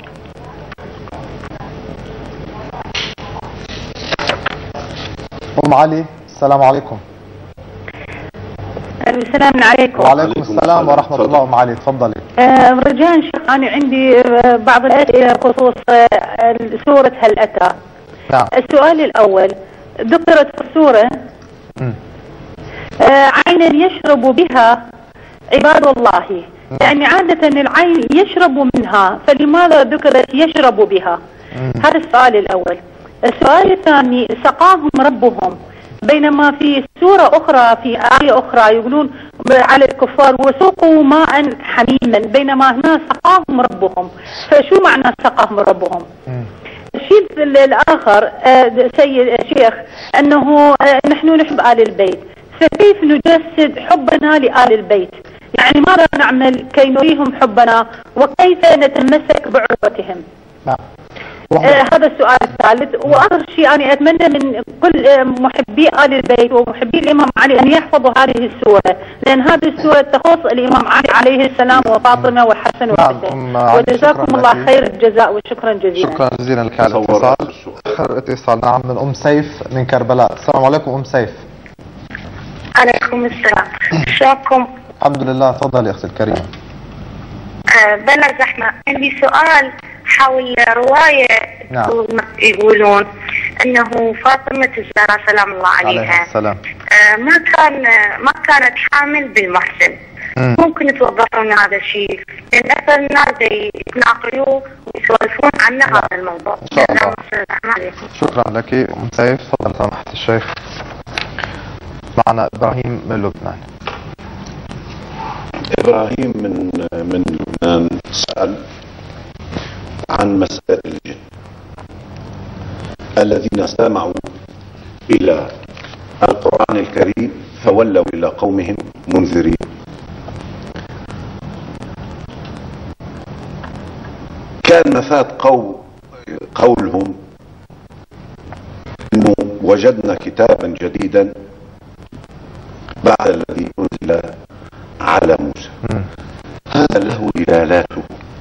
ام علي السلام عليكم. السلام عليكم. وعليكم السلام ورحمة الله. ام علي تفضلي. آه رجاء شيخ انا عندي بعض الاسئله بخصوص آه سورة هل اتى. نعم. السؤال الاول ذكرت في السورة آه عينا يشرب بها عباد الله، يعني عادة العين يشرب منها، فلماذا ذكرت يشرب بها؟ هذا السؤال الاول. السؤال الثاني سقاهم ربهم، بينما في سورة أخرى في آية أخرى يقولون على الكفار وسقوا ماء حميما، بينما هنا سقاهم ربهم، فشو معنى سقاهم ربهم؟ الشيء الآخر سيد الشيخ أنه نحن نحب آل البيت، فكيف نجسد حبنا لآل البيت؟ يعني ماذا نعمل كي نريهم حبنا وكيف نتمسك بعروتهم؟ نعم. آه هذا السؤال الثالث. واخر شيء انا اتمنى من كل آه محبي ال البيت ومحبي الامام علي ان يحفظوا هذه السوره، لان هذه السوره تخص الامام علي عليه السلام وفاطمه والحسن والحسين. وجزاكم الله خير الجزاء وشكرا جزيلا. شكرا جزيلا لك على الاتصال. اخر اتصال نعم من ام سيف من كربلاء، السلام عليكم ام سيف. عليكم السلام، شلونكم؟ الحمد لله، تفضلي اختي الكريمه. أه بلا زحمه، عندي سؤال حول رواية. نعم. يقولون انه فاطمة الزهراء سلام الله عليها عليه السلام آه ما كان ما كانت حامل بالمحسن. مم. ممكن توضحون هذا الشيء؟ لان اكثر الناس يتناقلوا ويسولفون عن هذا الموضوع. ان شاء الله. شكرا لك ام سيف. تفضل سماحة الشيخ. معنا ابراهيم من لبنان. ابراهيم من من لبنان سأل عن مسألة الجن الذين استمعوا إلى القرآن الكريم فولوا إلى قومهم منذرين. كان مفاد قول قولهم إنه وجدنا كتابا جديدا بعد الذي أنزل على موسى. هذا له دلالاته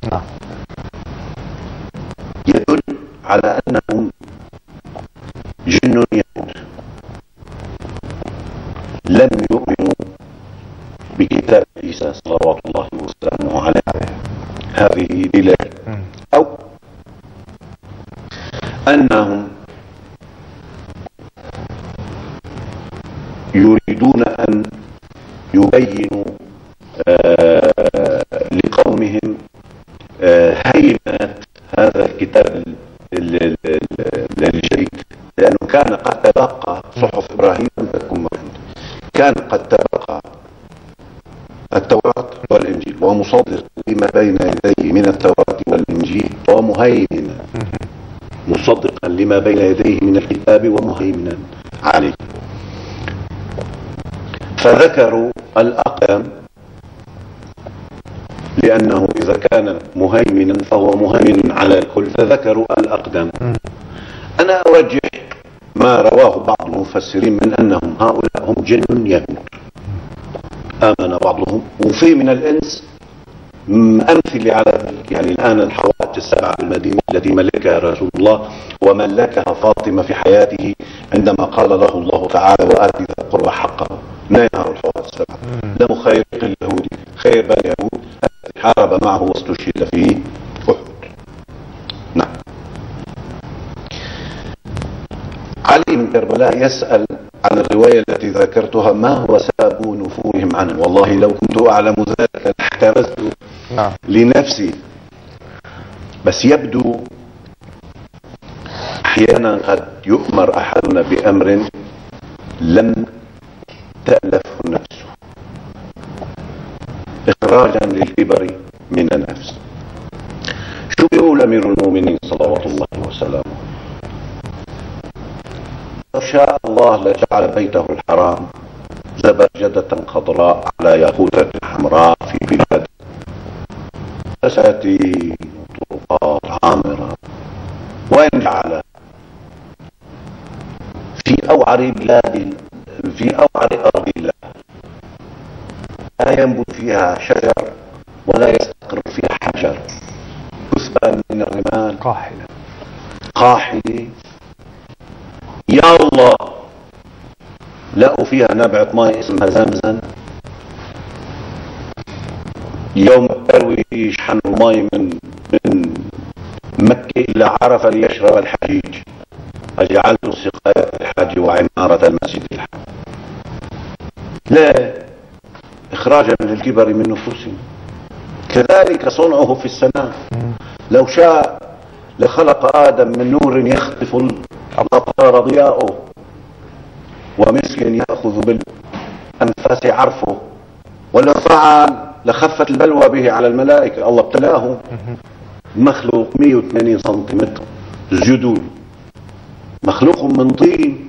يدل على أنهم جن يهود لم يؤمنوا بكتاب عيسى صلوات الله وسلامه عليه. هذه دلالة. أو أنهم يريدون أن يبينوا آه لقومهم آه هيمنة هذا الكتاب الجديد، لأنه كان قد تبقى صحف إبراهيم لم تكن موجودة، كان قد تبقى التوراة والإنجيل ومصدق لما بين يديه من التوراة والإنجيل ومهيمنا مصدقا لما بين يديه من الكتاب ومهيمنا عليه. فذكروا الأقدم لأنه إذا كان مهيمنا فهو مهيمن على الكل، فذكروا الأقدم. أنا أرجح ما رواه بعض المفسرين من أنهم هؤلاء هم جن يهود آمن بعضهم، وفي من الإنس أمثلة على ذلك. يعني الآن الحوادث السبعة بالمدينة التي ملكها رسول الله وملكها فاطمة في حياته عندما قال له الله تعالى وآت ذا القربى حقه، ما ينهر الحوادث السبعة. دم خير اليهودي خير بني يهود حارب معه واستشهد في أحد. نعم. علي من كربلاء يسأل عن الرواية التي ذكرتها ما هو سبب نفورهم عنه. والله لو كنت أعلم ذلك لاحترزت نعم. لنفسي، بس يبدو أحيانا قد يؤمر أحدنا بأمر لم تألفه نفسه إخراجا للكبر من النفس. شو بيقول أمير المؤمنين صلوات الله وسلامه؟ شاء الله لجعل بيته الحرام زبرجدة خضراء على ياقوتة حمراء في بلاد فساتين وطرقات عامرة. وين جعل؟ في أوعر بلاد في أوعر أرض الله لا ينبت فيها شجر ولا يستقر فيها حجر، كثبان من الرمال قاحلة قاحلة. يا الله لقوا فيها نبعة ماء اسمها زمزم، يوم التروي يشحنوا الماء من من مكة إلى عرفة ليشرب الحجيج. أجعلت سقاية الحج وعمارة المسجد الحرام. لا، إخراجا للكبر من نفوسهم. كذلك صنعه في السماء، لو شاء لخلق آدم من نور يخطف الأبصار ضياؤه، ومسك يأخذ بالأنفاس عرفه، ولو فعل لخفت البلوى به على الملائكة. الله ابتلاه مخلوق مئة وثمانين سنتيمتر، اسجدوا، مخلوق من طين.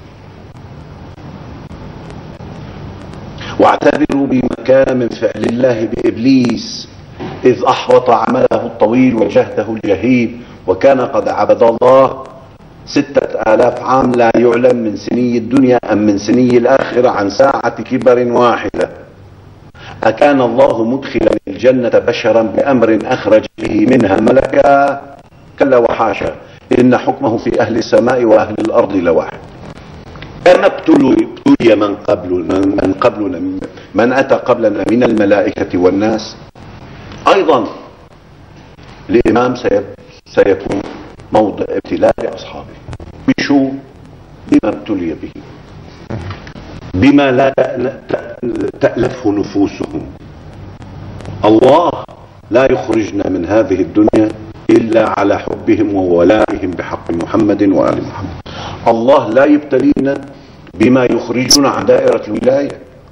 واعتبروا بما كان من فعل الله بإبليس إذ أحبط عمله الطويل وجهده الجهيد، وكان قد عبد الله ستة آلاف عام لا يعلم من سني الدنيا أم من سني الآخرة عن ساعة كبر واحدة. أكان الله مدخلا الجنة بشرا بأمر أخرج به منها ملكا؟ كلا وحاشا، إن حكمه في أهل السماء وأهل الأرض لواحد. كما ابتلي من قبل من قبلنا من أتى قبلنا من الملائكة والناس، أيضا الإمام سيكون موضع ابتلاء أصحابه. بشو؟ بما ابتلي به، بما لا تألفه نفوسهم. الله لا يخرجنا من هذه الدنيا إلا على حبهم وولائهم بحق محمد وآل محمد. الله لا يبتلينا بما يخرجنا عن دائرة الولاية.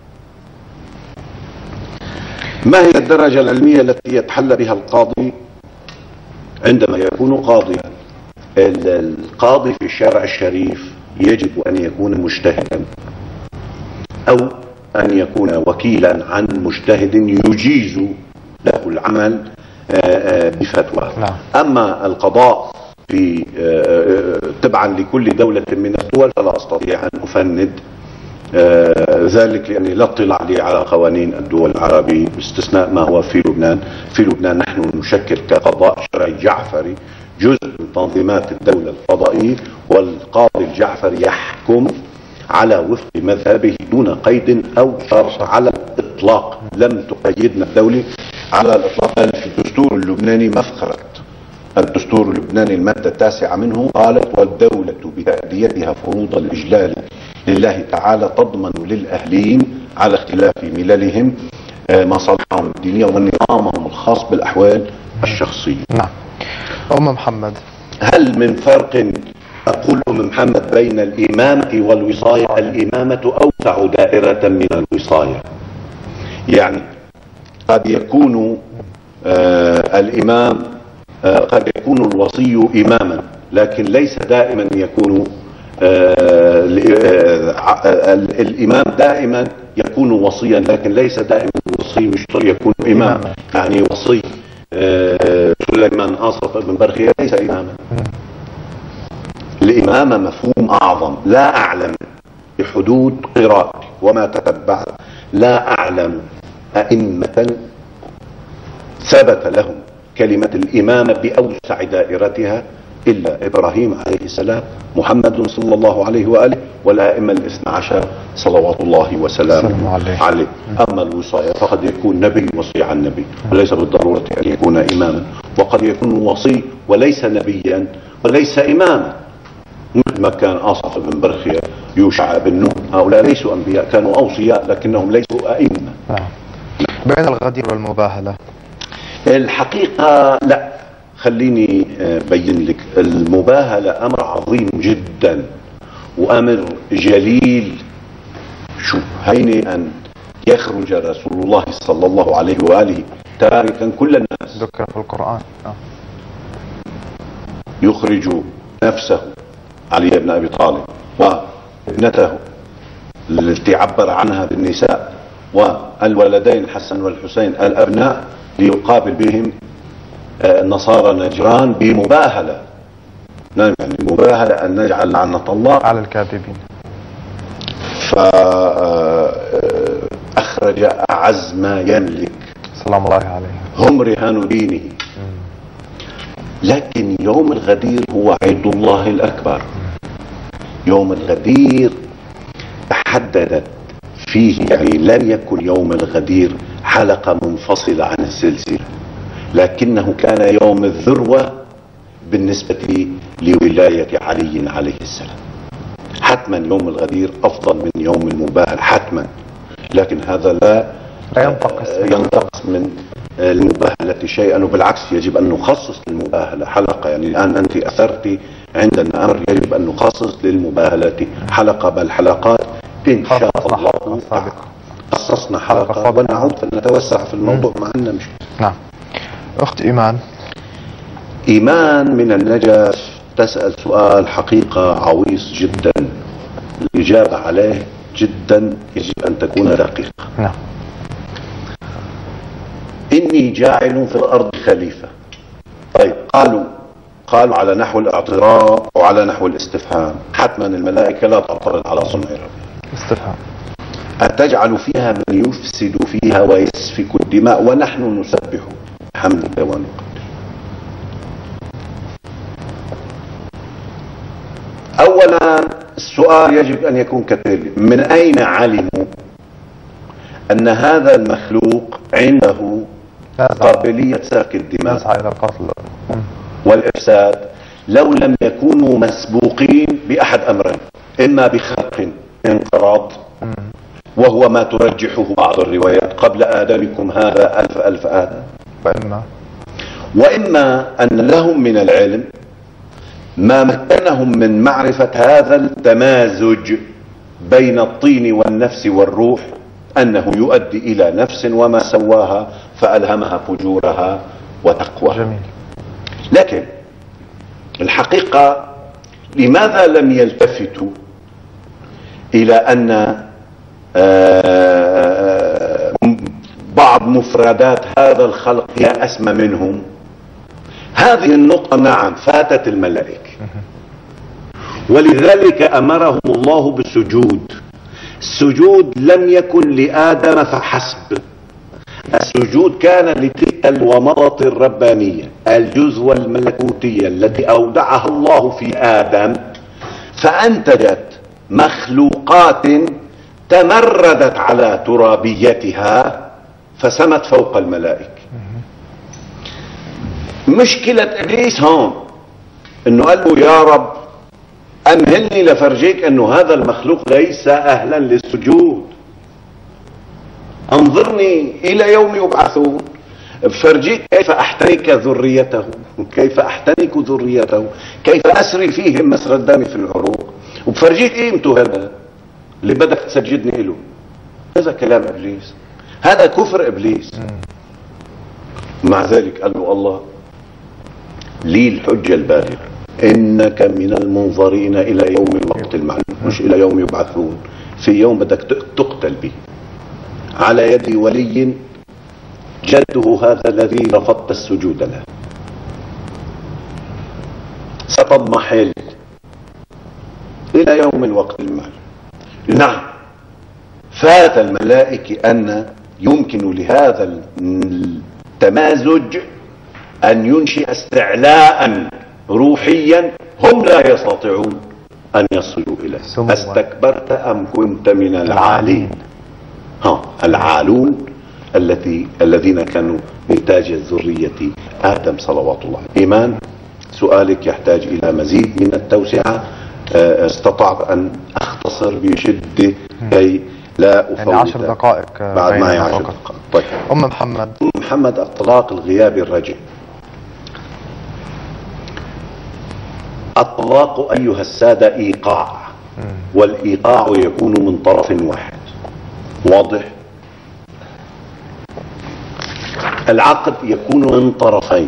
ما هي الدرجة العلمية التي يتحلى بها القاضي عندما يكون قاضيا؟ القاضي في الشارع الشريف يجب أن يكون مجتهدا، أو أن يكون وكيلا عن مجتهد يجيز له العمل بفتوى. أما القضاء في تبعا لكل دولة من الدول فلا أستطيع أن أفند ذلك، لأني لا اطلع لي على قوانين الدول العربية باستثناء ما هو في لبنان. في لبنان نحن نشكل كقضاء شرعي جعفري جزء من تنظيمات الدولة القضائية، والقاضي الجعفري يحكم على وفق مذهبه دون قيد أو شرط على الإطلاق. لم تقيدنا الدولة على الإطلاق. في الدستور اللبناني مفخرة الدستور اللبناني المادة التاسعة منه قالت: والدولة بتأديتها فروض الإجلال لله تعالى تضمن للأهلين على اختلاف مللهم مصالحهم الدينية ونظامهم الخاص بالأحوال الشخصية. نعم. أم محمد، هل من فرق أقول أم محمد بين الإمامة والوصاية؟ الإمامة أوسع دائرة من الوصاية. يعني قد يكون آه الإمام آه قد يكون الوصي إماما، لكن ليس دائما يكون آه الإمام دائما يكون وصيا، لكن ليس دائما الوصي يكون إماما. يعني وصي آه سليمان آصف بن برخية ليس إماما. الإمامة مفهوم أعظم. لا أعلم بحدود قراءتي وما تتبعت، لا أعلم أئمة ثبت لهم كلمة الإمامة بأوسع دائرتها إلا إبراهيم عليه السلام، محمد صلى الله عليه وآله، والآئمة الاثنى عشر صلوات الله وسلامه عليه. عليه. أما الوصاية فقد يكون نبي وصي عن نبي، وليس بالضرورة أن يكون إماما، وقد يكون وصي وليس نبيا وليس إماما، مثل ما كان آصف بن برخية، يوشع بن نون. هؤلاء ليسوا أنبياء، كانوا أوصياء لكنهم ليسوا أئمة. بين الغدير والمباهلة الحقيقة لا، خليني بين لك. المباهلة أمر عظيم جدا وأمر جليل. شو هين أن يخرج رسول الله صلى الله عليه وآله تاركا كل الناس، ذكر في القرآن، يخرج نفسه علي بن أبي طالب ابنته التي عبر عنها بالنساء والولدين الحسن والحسين الأبناء ليقابل بهم نصارى نجران بمباهلة، نعم يعني مباهلة أن نجعل لعنة الله على الكاذبين. فأخرج أعز ما يملك سلام الله عليه، هم رهان دينه. لكن يوم الغدير هو عيد الله الأكبر. يوم الغدير تحددت فيه، يعني لم يكن يوم الغدير حلقة منفصلة عن السلسلة، لكنه كان يوم الذروة بالنسبة لولاية علي عليه السلام. حتما يوم الغدير أفضل من يوم المباهلة حتما، لكن هذا لا لا ينتقص ينتقص من المباهلة شيئا، وبالعكس يجب أن نخصص للمباهلة حلقة. يعني الآن أنت أثرتي عندنا أمر يجب أن نخصص للمباهلة حلقة، بل حلقات إن شاء الله. خصصنا حلقة ونعود فنتوسع في الموضوع، ما عندنا مشكلة. نعم. أخت إيمان. إيمان من النجف تسأل سؤال حقيقة عويص جدا، الإجابة عليه جدا يجب أن تكون دقيقة. نعم. إني جاعل في الأرض خليفة. طيب قالوا قالوا على نحو الاعتراض وعلى نحو الاستفهام. حتما الملائكة لا تعترض على صنع ربها. استفهام. أتجعل فيها من يفسد فيها ويسفك الدماء ونحن نسبح بحمدك ونقدس. أولا السؤال يجب أن يكون كالتالي: من أين علموا أن هذا المخلوق عنده قابلية سفك الدماء يسعى إلى القتل والإفساد لو لم يكونوا مسبوقين بأحد أمرين؟ إما بخلق انقراض، وهو ما ترجحه بعض الروايات قبل آدمكم هذا ألف ألف آدم، وإما وإما أن لهم من العلم ما مكنهم من معرفة هذا التمازج بين الطين والنفس والروح، أنه يؤدي إلى نفس وما سواها فألهمها فجورها وتقواها. جميل. لكن الحقيقة لماذا لم يلتفتوا إلى أن بعض مفردات هذا الخلق هي أسمى منهم؟ هذه النقطة نعم فاتت الملائكة، ولذلك أمرهم الله بالسجود. السجود لم يكن لآدم فحسب، السجود كان لتلك الومضة الربانية الجزوة الملكوتية التي أودعها الله في آدم، فأنتجت مخلوقات تمردت على ترابيتها فسمت فوق الملائكة. مشكلة إبليس هون انه قال له يا رب امهلني لفرجيك انه هذا المخلوق ليس اهلا للسجود، انظرني الى يوم يبعثون، بفرجيك كيف احتنك ذريته، كيف احتنك ذريته، كيف اسري فيهم مسر الدم في العروق، وبفرجيك قيمته هذا اللي بدك تسجدني له. هذا كلام ابليس، هذا كفر ابليس. مع ذلك قال له الله لي الحجة البالغة انك من المنظرين الى يوم الوقت المعلوم، مش الى يوم يبعثون، في يوم بدك تقتل به على يد ولي جده هذا الذي رفضت السجود له، ستضمحل الى يوم الوقت المعلوم. نعم فات الملائكة ان يمكن لهذا التمازج ان ينشئ استعلاء روحيا هم لا يستطيعون ان يصلوا اليه. استكبرت ام كنت من العالين؟ ها العالون التي الذين كانوا نتاج الذرية آدم صلوات الله. إيمان سؤالك يحتاج إلى مزيد من التوسعة، استطعت أن أختصر بشدة كي لا أفوت يعني عشر دقائق بعد ما هي عشر دقائق. طيب أم محمد. أم محمد الطلاق الغيابي الرجعي. الطلاق أيها السادة إيقاع، والإيقاع يكون من طرف واحد، واضح؟ العقد يكون من طرفين.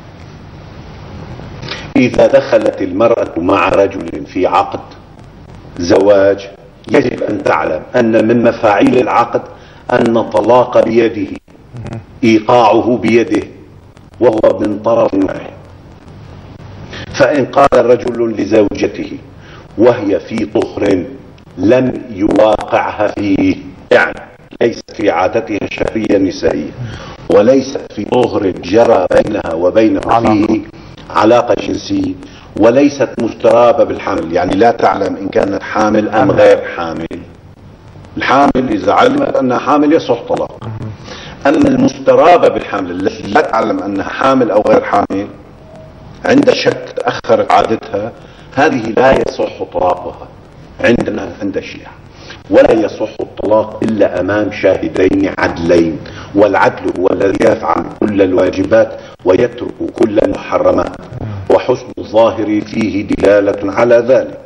إذا دخلت المرأة مع رجل في عقد زواج يجب أن تعلم أن من مفاعيل العقد أن الطلاق بيده، إيقاعه بيده، وهو من طرف واحد. فإن قال رجل لزوجته وهي في طهر لم يواقعها فيه، يعني ليست في عادتها الشهرية النسائية وليست في طهر جرى بينها وبينه فيه علاقة جنسية، وليست مسترابة بالحمل، يعني لا تعلم إن كانت حامل أم غير حامل. الحامل إذا علمت أنها حامل يصح طلاق. أما المسترابة بالحمل التي لا تعلم أنها حامل أو غير حامل، عند شك تأخرت عادتها، هذه لا يصح طلاقها عندنا عند الشيعة، ولا يصح الطلاق إلا أمام شاهدين عدلين، والعدل هو الذي يفعل كل الواجبات ويترك كل المحرمات، وحسن الظاهر فيه دلالة على ذلك.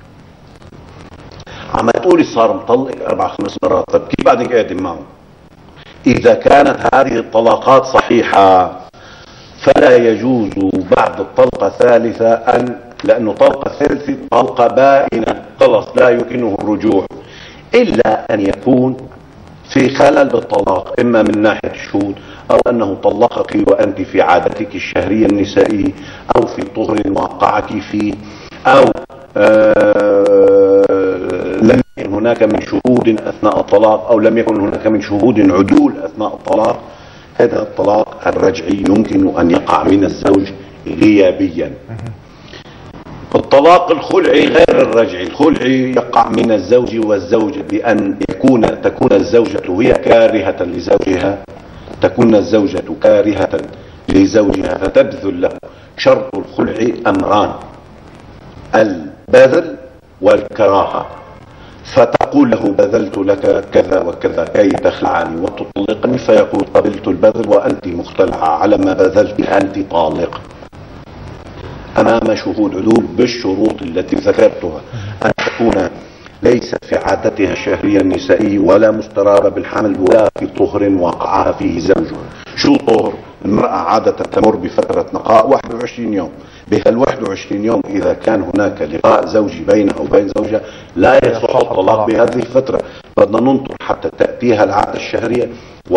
عم تقولي صار مطلق أربع خمس مرات، طيب كيف بعدك قادم معه؟ إذا كانت هذه الطلاقات صحيحة فلا يجوز بعد الطلقة الثالثة أن، لأنه طلقة ثالثة طلقة بائنة خلص لا يمكنه الرجوع، إلا أن يكون في خلل بالطلاق، إما من ناحية الشهود، أو أنه طلقك وأنت في عادتك الشهرية النسائية، أو في طهر وقعك فيه، أو لم يكن هناك من شهود أثناء الطلاق، أو لم يكن هناك من شهود عدول أثناء الطلاق. هذا الطلاق الرجعي يمكن أن يقع من الزوج غيابيا. الطلاق الخلعي غير الرجعي، الخلعي يقع من الزوج والزوجة بأن يكون تكون الزوجة هي كارهة لزوجها، تكون الزوجة كارهة لزوجها فتبذل له. شرط الخلع أمران: البذل والكراهة، فتقول له بذلت لك كذا وكذا كي تخلعني وتطلقني، فيقول قبلت البذل وأنت مختلعة على ما بذلت، أنت طالق، أمام شهود عدول بالشروط التي ذكرتها: أن تكون ليست في عادتها الشهرية النسائية، ولا مسترابة بالحمل، ولا في طهر وقعها فيه زوجها. شو طهر؟ المرأة عادة تمر بفترة نقاء واحد وعشرين يوم، بهال واحد وعشرين يوم إذا كان هناك لقاء زوجي بينه أو بين زوجها لا يصح الطلاق بهذه الفترة. بدنا ننطر حتى تأتيها العادة الشهرية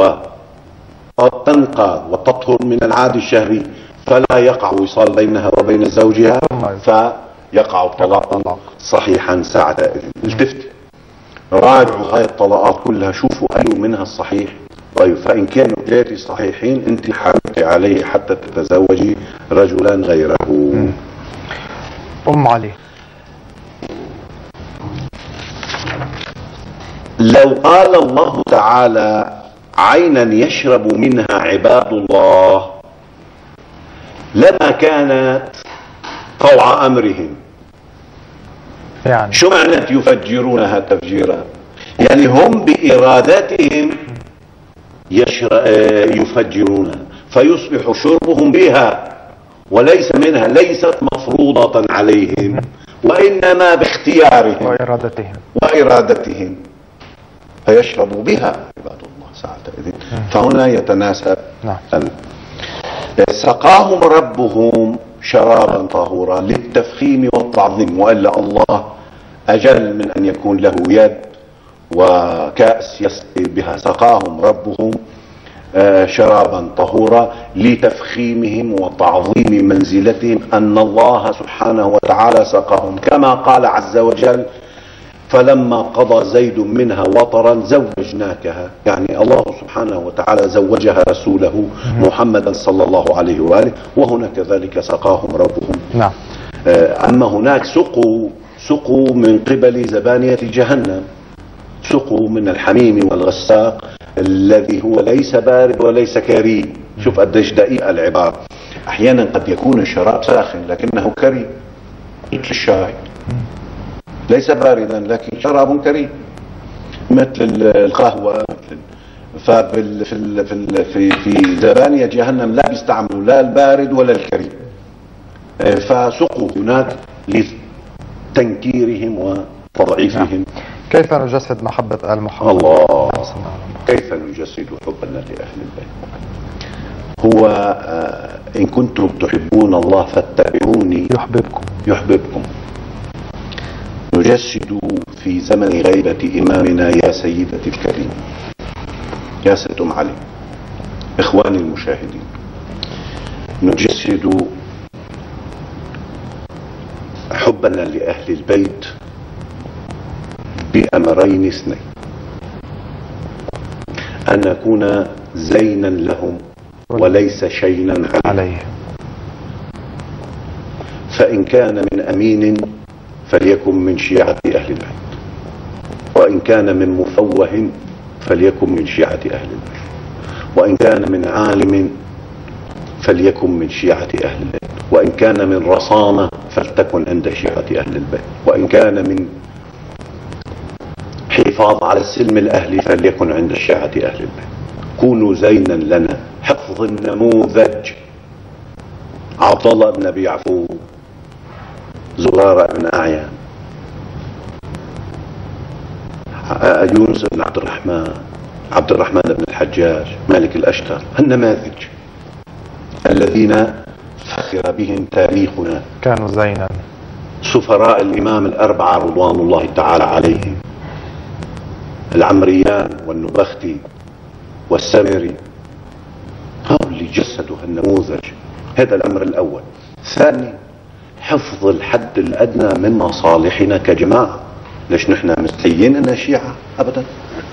وتنقى وتطهر من العادة الشهرية، فلا يقع وصال بينها وبين زوجها، فيقع الطلاق صحيحا ساعتها. التفت راجعوا هاي الطلاقات كلها، شوفوا أي منها الصحيح. طيب فإن كانوا ثلاثة صحيحين انت حرمتي عليه حتى تتزوجي رجلا غيره. أم علي، لو قال الله تعالى عينا يشرب منها عباد الله لما كانت طوع أمرهم. يعني شو معنى يفجرونها تفجيرا؟ يعني هم بإرادتهم يفجرونها فيصبح شربهم بها وليس منها، ليست مفروضة عليهم، وإنما باختيارهم وإرادتهم وإرادتهم فيشربوا بها عباد الله ساعتئذ. فهنا يتناسب. نعم. سقاهم ربهم شرابا طهورا للتفخيم والتعظيم، وإلا الله أجل من أن يكون له يد وكأس يسقي بها. سقاهم ربهم شرابا طهورا لتفخيمهم وتعظيم منزلتهم، أن الله سبحانه وتعالى سقاهم، كما قال عز وجل: فلما قضى زيد منها وطرا زوجناكها. يعني الله سبحانه وتعالى زوجها رسوله محمدا صلى الله عليه وآله، وهنا كذلك سقاهم ربهم. نعم. أما هناك سقوا سقوا من قبل زبانية جهنم، سقوا من الحميم والغساق الذي هو ليس بارد وليس كريم. شوف قديش دقيقة العبارة. أحيانا قد يكون الشراب ساخن لكنه كريم، مثل الشاي ليس باردا لكن شراب كريم، مثل القهوة، مثل ففي في في في في زبانية جهنم لا بيستعملوا لا البارد ولا الكريم. فسقوا هناك لتنكيرهم وتضعيفهم. كيف نجسد محبة آل محمد؟ الله، كيف نجسد حبنا لأهل البيت؟ هو إن كنتم تحبون الله فاتبعوني يحببكم يحببكم نجسد في زمن غيبة إمامنا يا سيدتي الكريمة يا ست أم علي، إخواني المشاهدين، نجسد حبنا لأهل البيت بأمرين اثنين: أن نكون زينا لهم وليس شينا عليه. فإن كان من أمين فليكن من شيعة أهل البيت، وإن كان من مفوه فليكن من شيعة أهل البيت، وإن كان من عالم فليكن من شيعة أهل البيت، وإن كان من رصانة فلتكن عند شيعة أهل البيت، وإن كان من حفاظ على السلم الأهلي فليكن عند شيعة أهل البيت. كونوا زينا لنا. حفظ النموذج: عبد الله بن أبي يعفو، زرارة بن أعيان، يونس بن عبد الرحمن، عبد الرحمن بن الحجاج، مالك الأشتر، النماذج الذين فخر بهم تاريخنا، كانوا زينا. سفراء الإمام الأربعة رضوان الله تعالى عليهم، العمريان والنبختي والسمري، هؤلاء اللي جسدوا النموذج. هذا الأمر الأول. ثاني: حفظ الحد الأدنى من مصالحنا كجماعة. ليش نحن مستحيين أننا شيعة؟ أبدا.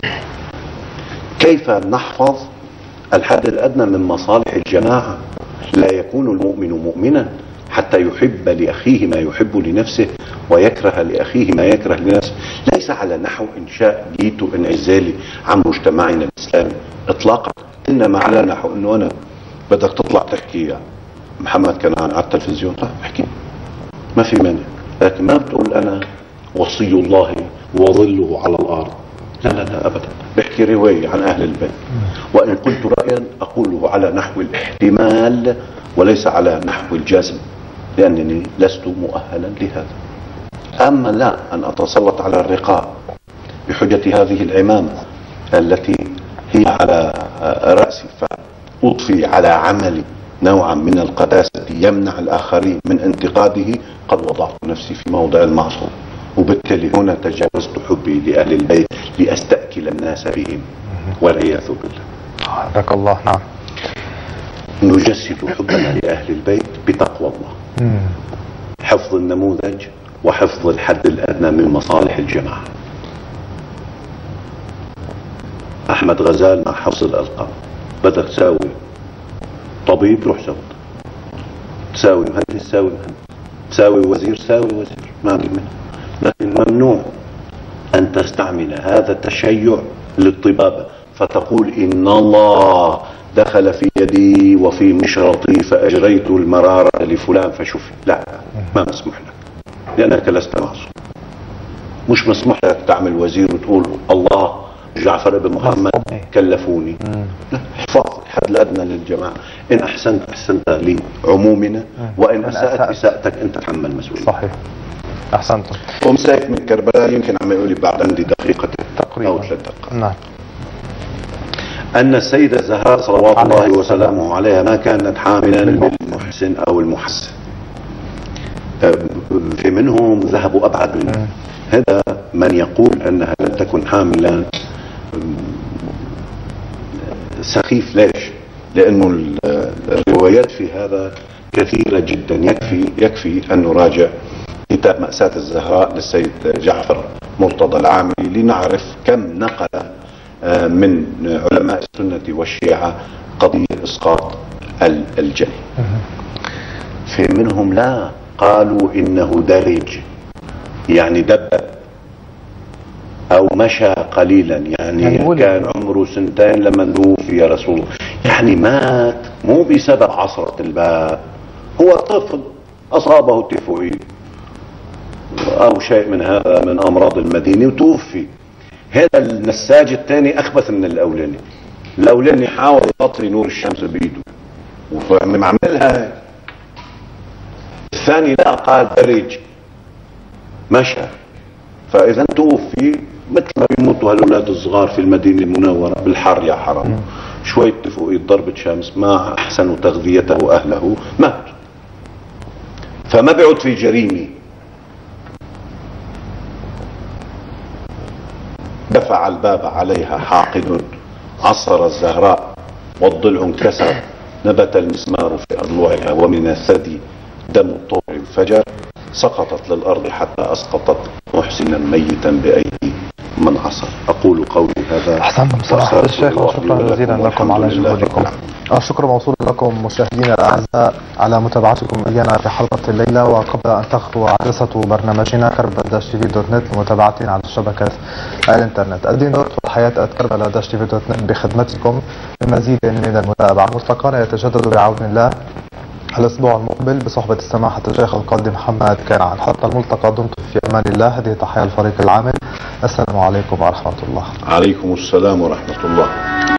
كيف نحفظ الحد الأدنى من مصالح الجماعة؟ لا يكون المؤمن مؤمنا حتى يحب لأخيه ما يحب لنفسه ويكره لأخيه ما يكره لنفسه. ليس على نحو إنشاء جيت انعزالي عن مجتمعنا الإسلامي إطلاقا، إنما على نحو أنه أنا بدك تطلع تحكي محمد كنعان على التلفزيون، طيب احكي ما في مانع، لكن ما بتقول أنا وصي الله وظله على الأرض. لا لا لا أبدا. بحكي رواية عن أهل البيت، وإن قلت رأيا أقوله على نحو الاحتمال وليس على نحو الجزم، لأنني لست مؤهلا لهذا. أما لا أن أتسلط على الرقاب بحجة هذه العمامة التي هي على رأسي فأضفي على عملي نوعا من القداسة يمنع الآخرين من انتقاده، قد وضعت نفسي في موضع المعصوم، وبالتالي هنا تجاوزت حبي لأهل البيت لأستأكل الناس بهم والعياذ بالله. حفظك الله. نعم. نجسد حبنا لأهل البيت بتقوى الله، مم. حفظ النموذج وحفظ الحد الأدنى من مصالح الجماعة. أحمد غزال مع حفظ الألقاب. بدك تساوي طبيب روح سوي، تساوي مهندس ساوي مهندس، تساوي وزير ساوي وزير، ما في منه. لكن ممنوع أن تستعمل هذا التشيع للطبابة فتقول إن الله دخل في يدي وفي مشرطي فأجريت المرارة لفلان فشفي. لا، ما مسموح لك، لأنك لست معصوم. مش مسموح لك تعمل وزير وتقول الله جعفر بن محمد كلفوني. لا، احفظ الحد الأدنى للجماعة. إن أحسنت أحسنت لعمومنا، وإن أسأت إساءتك أنت تحمل مسؤولية. صحيح، أحسنتم. ومساك من كربلاء يمكن عم يقولي بعد عندي دقيقة تقريبا أو ثلاث دقائق. نعم. أن السيدة الزهراء صلوات الله وسلامه عليها ما كانت حاملا بالمحسن أو المحسن. في منهم ذهبوا أبعد منه. هذا من يقول أنها لم تكن حاملا سخيف. ليش؟ لأنه الروايات في هذا كثيرة جدا. يكفي يكفي أن نراجع كتاب مأساة الزهراء للسيد جعفر مرتضى العامري لنعرف كم نقل من علماء السنة والشيعة قضية إسقاط الجني. في منهم لا، قالوا إنه درج، يعني دبب أو مشى قليلا، يعني, يعني كان عمره سنتين لما توفي يا رسول الله، يعني مات مو بسبب عصرة الباب، هو طفل أصابه التيفويد أو شيء من هذا من أمراض المدينة وتوفي. هذا النساج الثاني أخبث من الأولاني. الأولاني حاول يطفي نور الشمس بيده وعملها، الثاني لا، قال درج مشى. فإذا توفي مثل ما بيموتوا هالأولاد الصغار في المدينة المنورة بالحر يا حرام، شوية تفوقيت ضربة شمس ما أحسنوا تغذيته أهله مات. فما بيعود في جريمة. دفع الباب عليها حاقد، عصر الزهراء والضلع انكسر، نبت المسمار في أضلوعها ومن الثدي دم الطور انفجر، سقطت للأرض حتى أسقطت محسنا ميتا بأيدي من عصر. أقول قولي هذا. أحسنتم صراحة الشيخ، وشكرا جزيلا لكم على جهودكم. الشكر موصول لكم مشاهدينا الأعزاء على متابعتكم إيانا في حلقة الليلة. وقبل أن تخلو عدسة برنامجنا كربلاء تي في دوت نت لمتابعتنا على شبكة الإنترنت، الدين دور الحياة كربلاء تي في دوت نت بخدمتكم بمزيد من المتابعة. ملتقانا يتجدد بعون الله الأسبوع المقبل بصحبة السماحة الشيخ القاضي محمد كنعان. حتى الملتقى دمتم في أمان الله. هذه تحية الفريق العامل. السلام عليكم ورحمة الله. عليكم السلام ورحمة الله.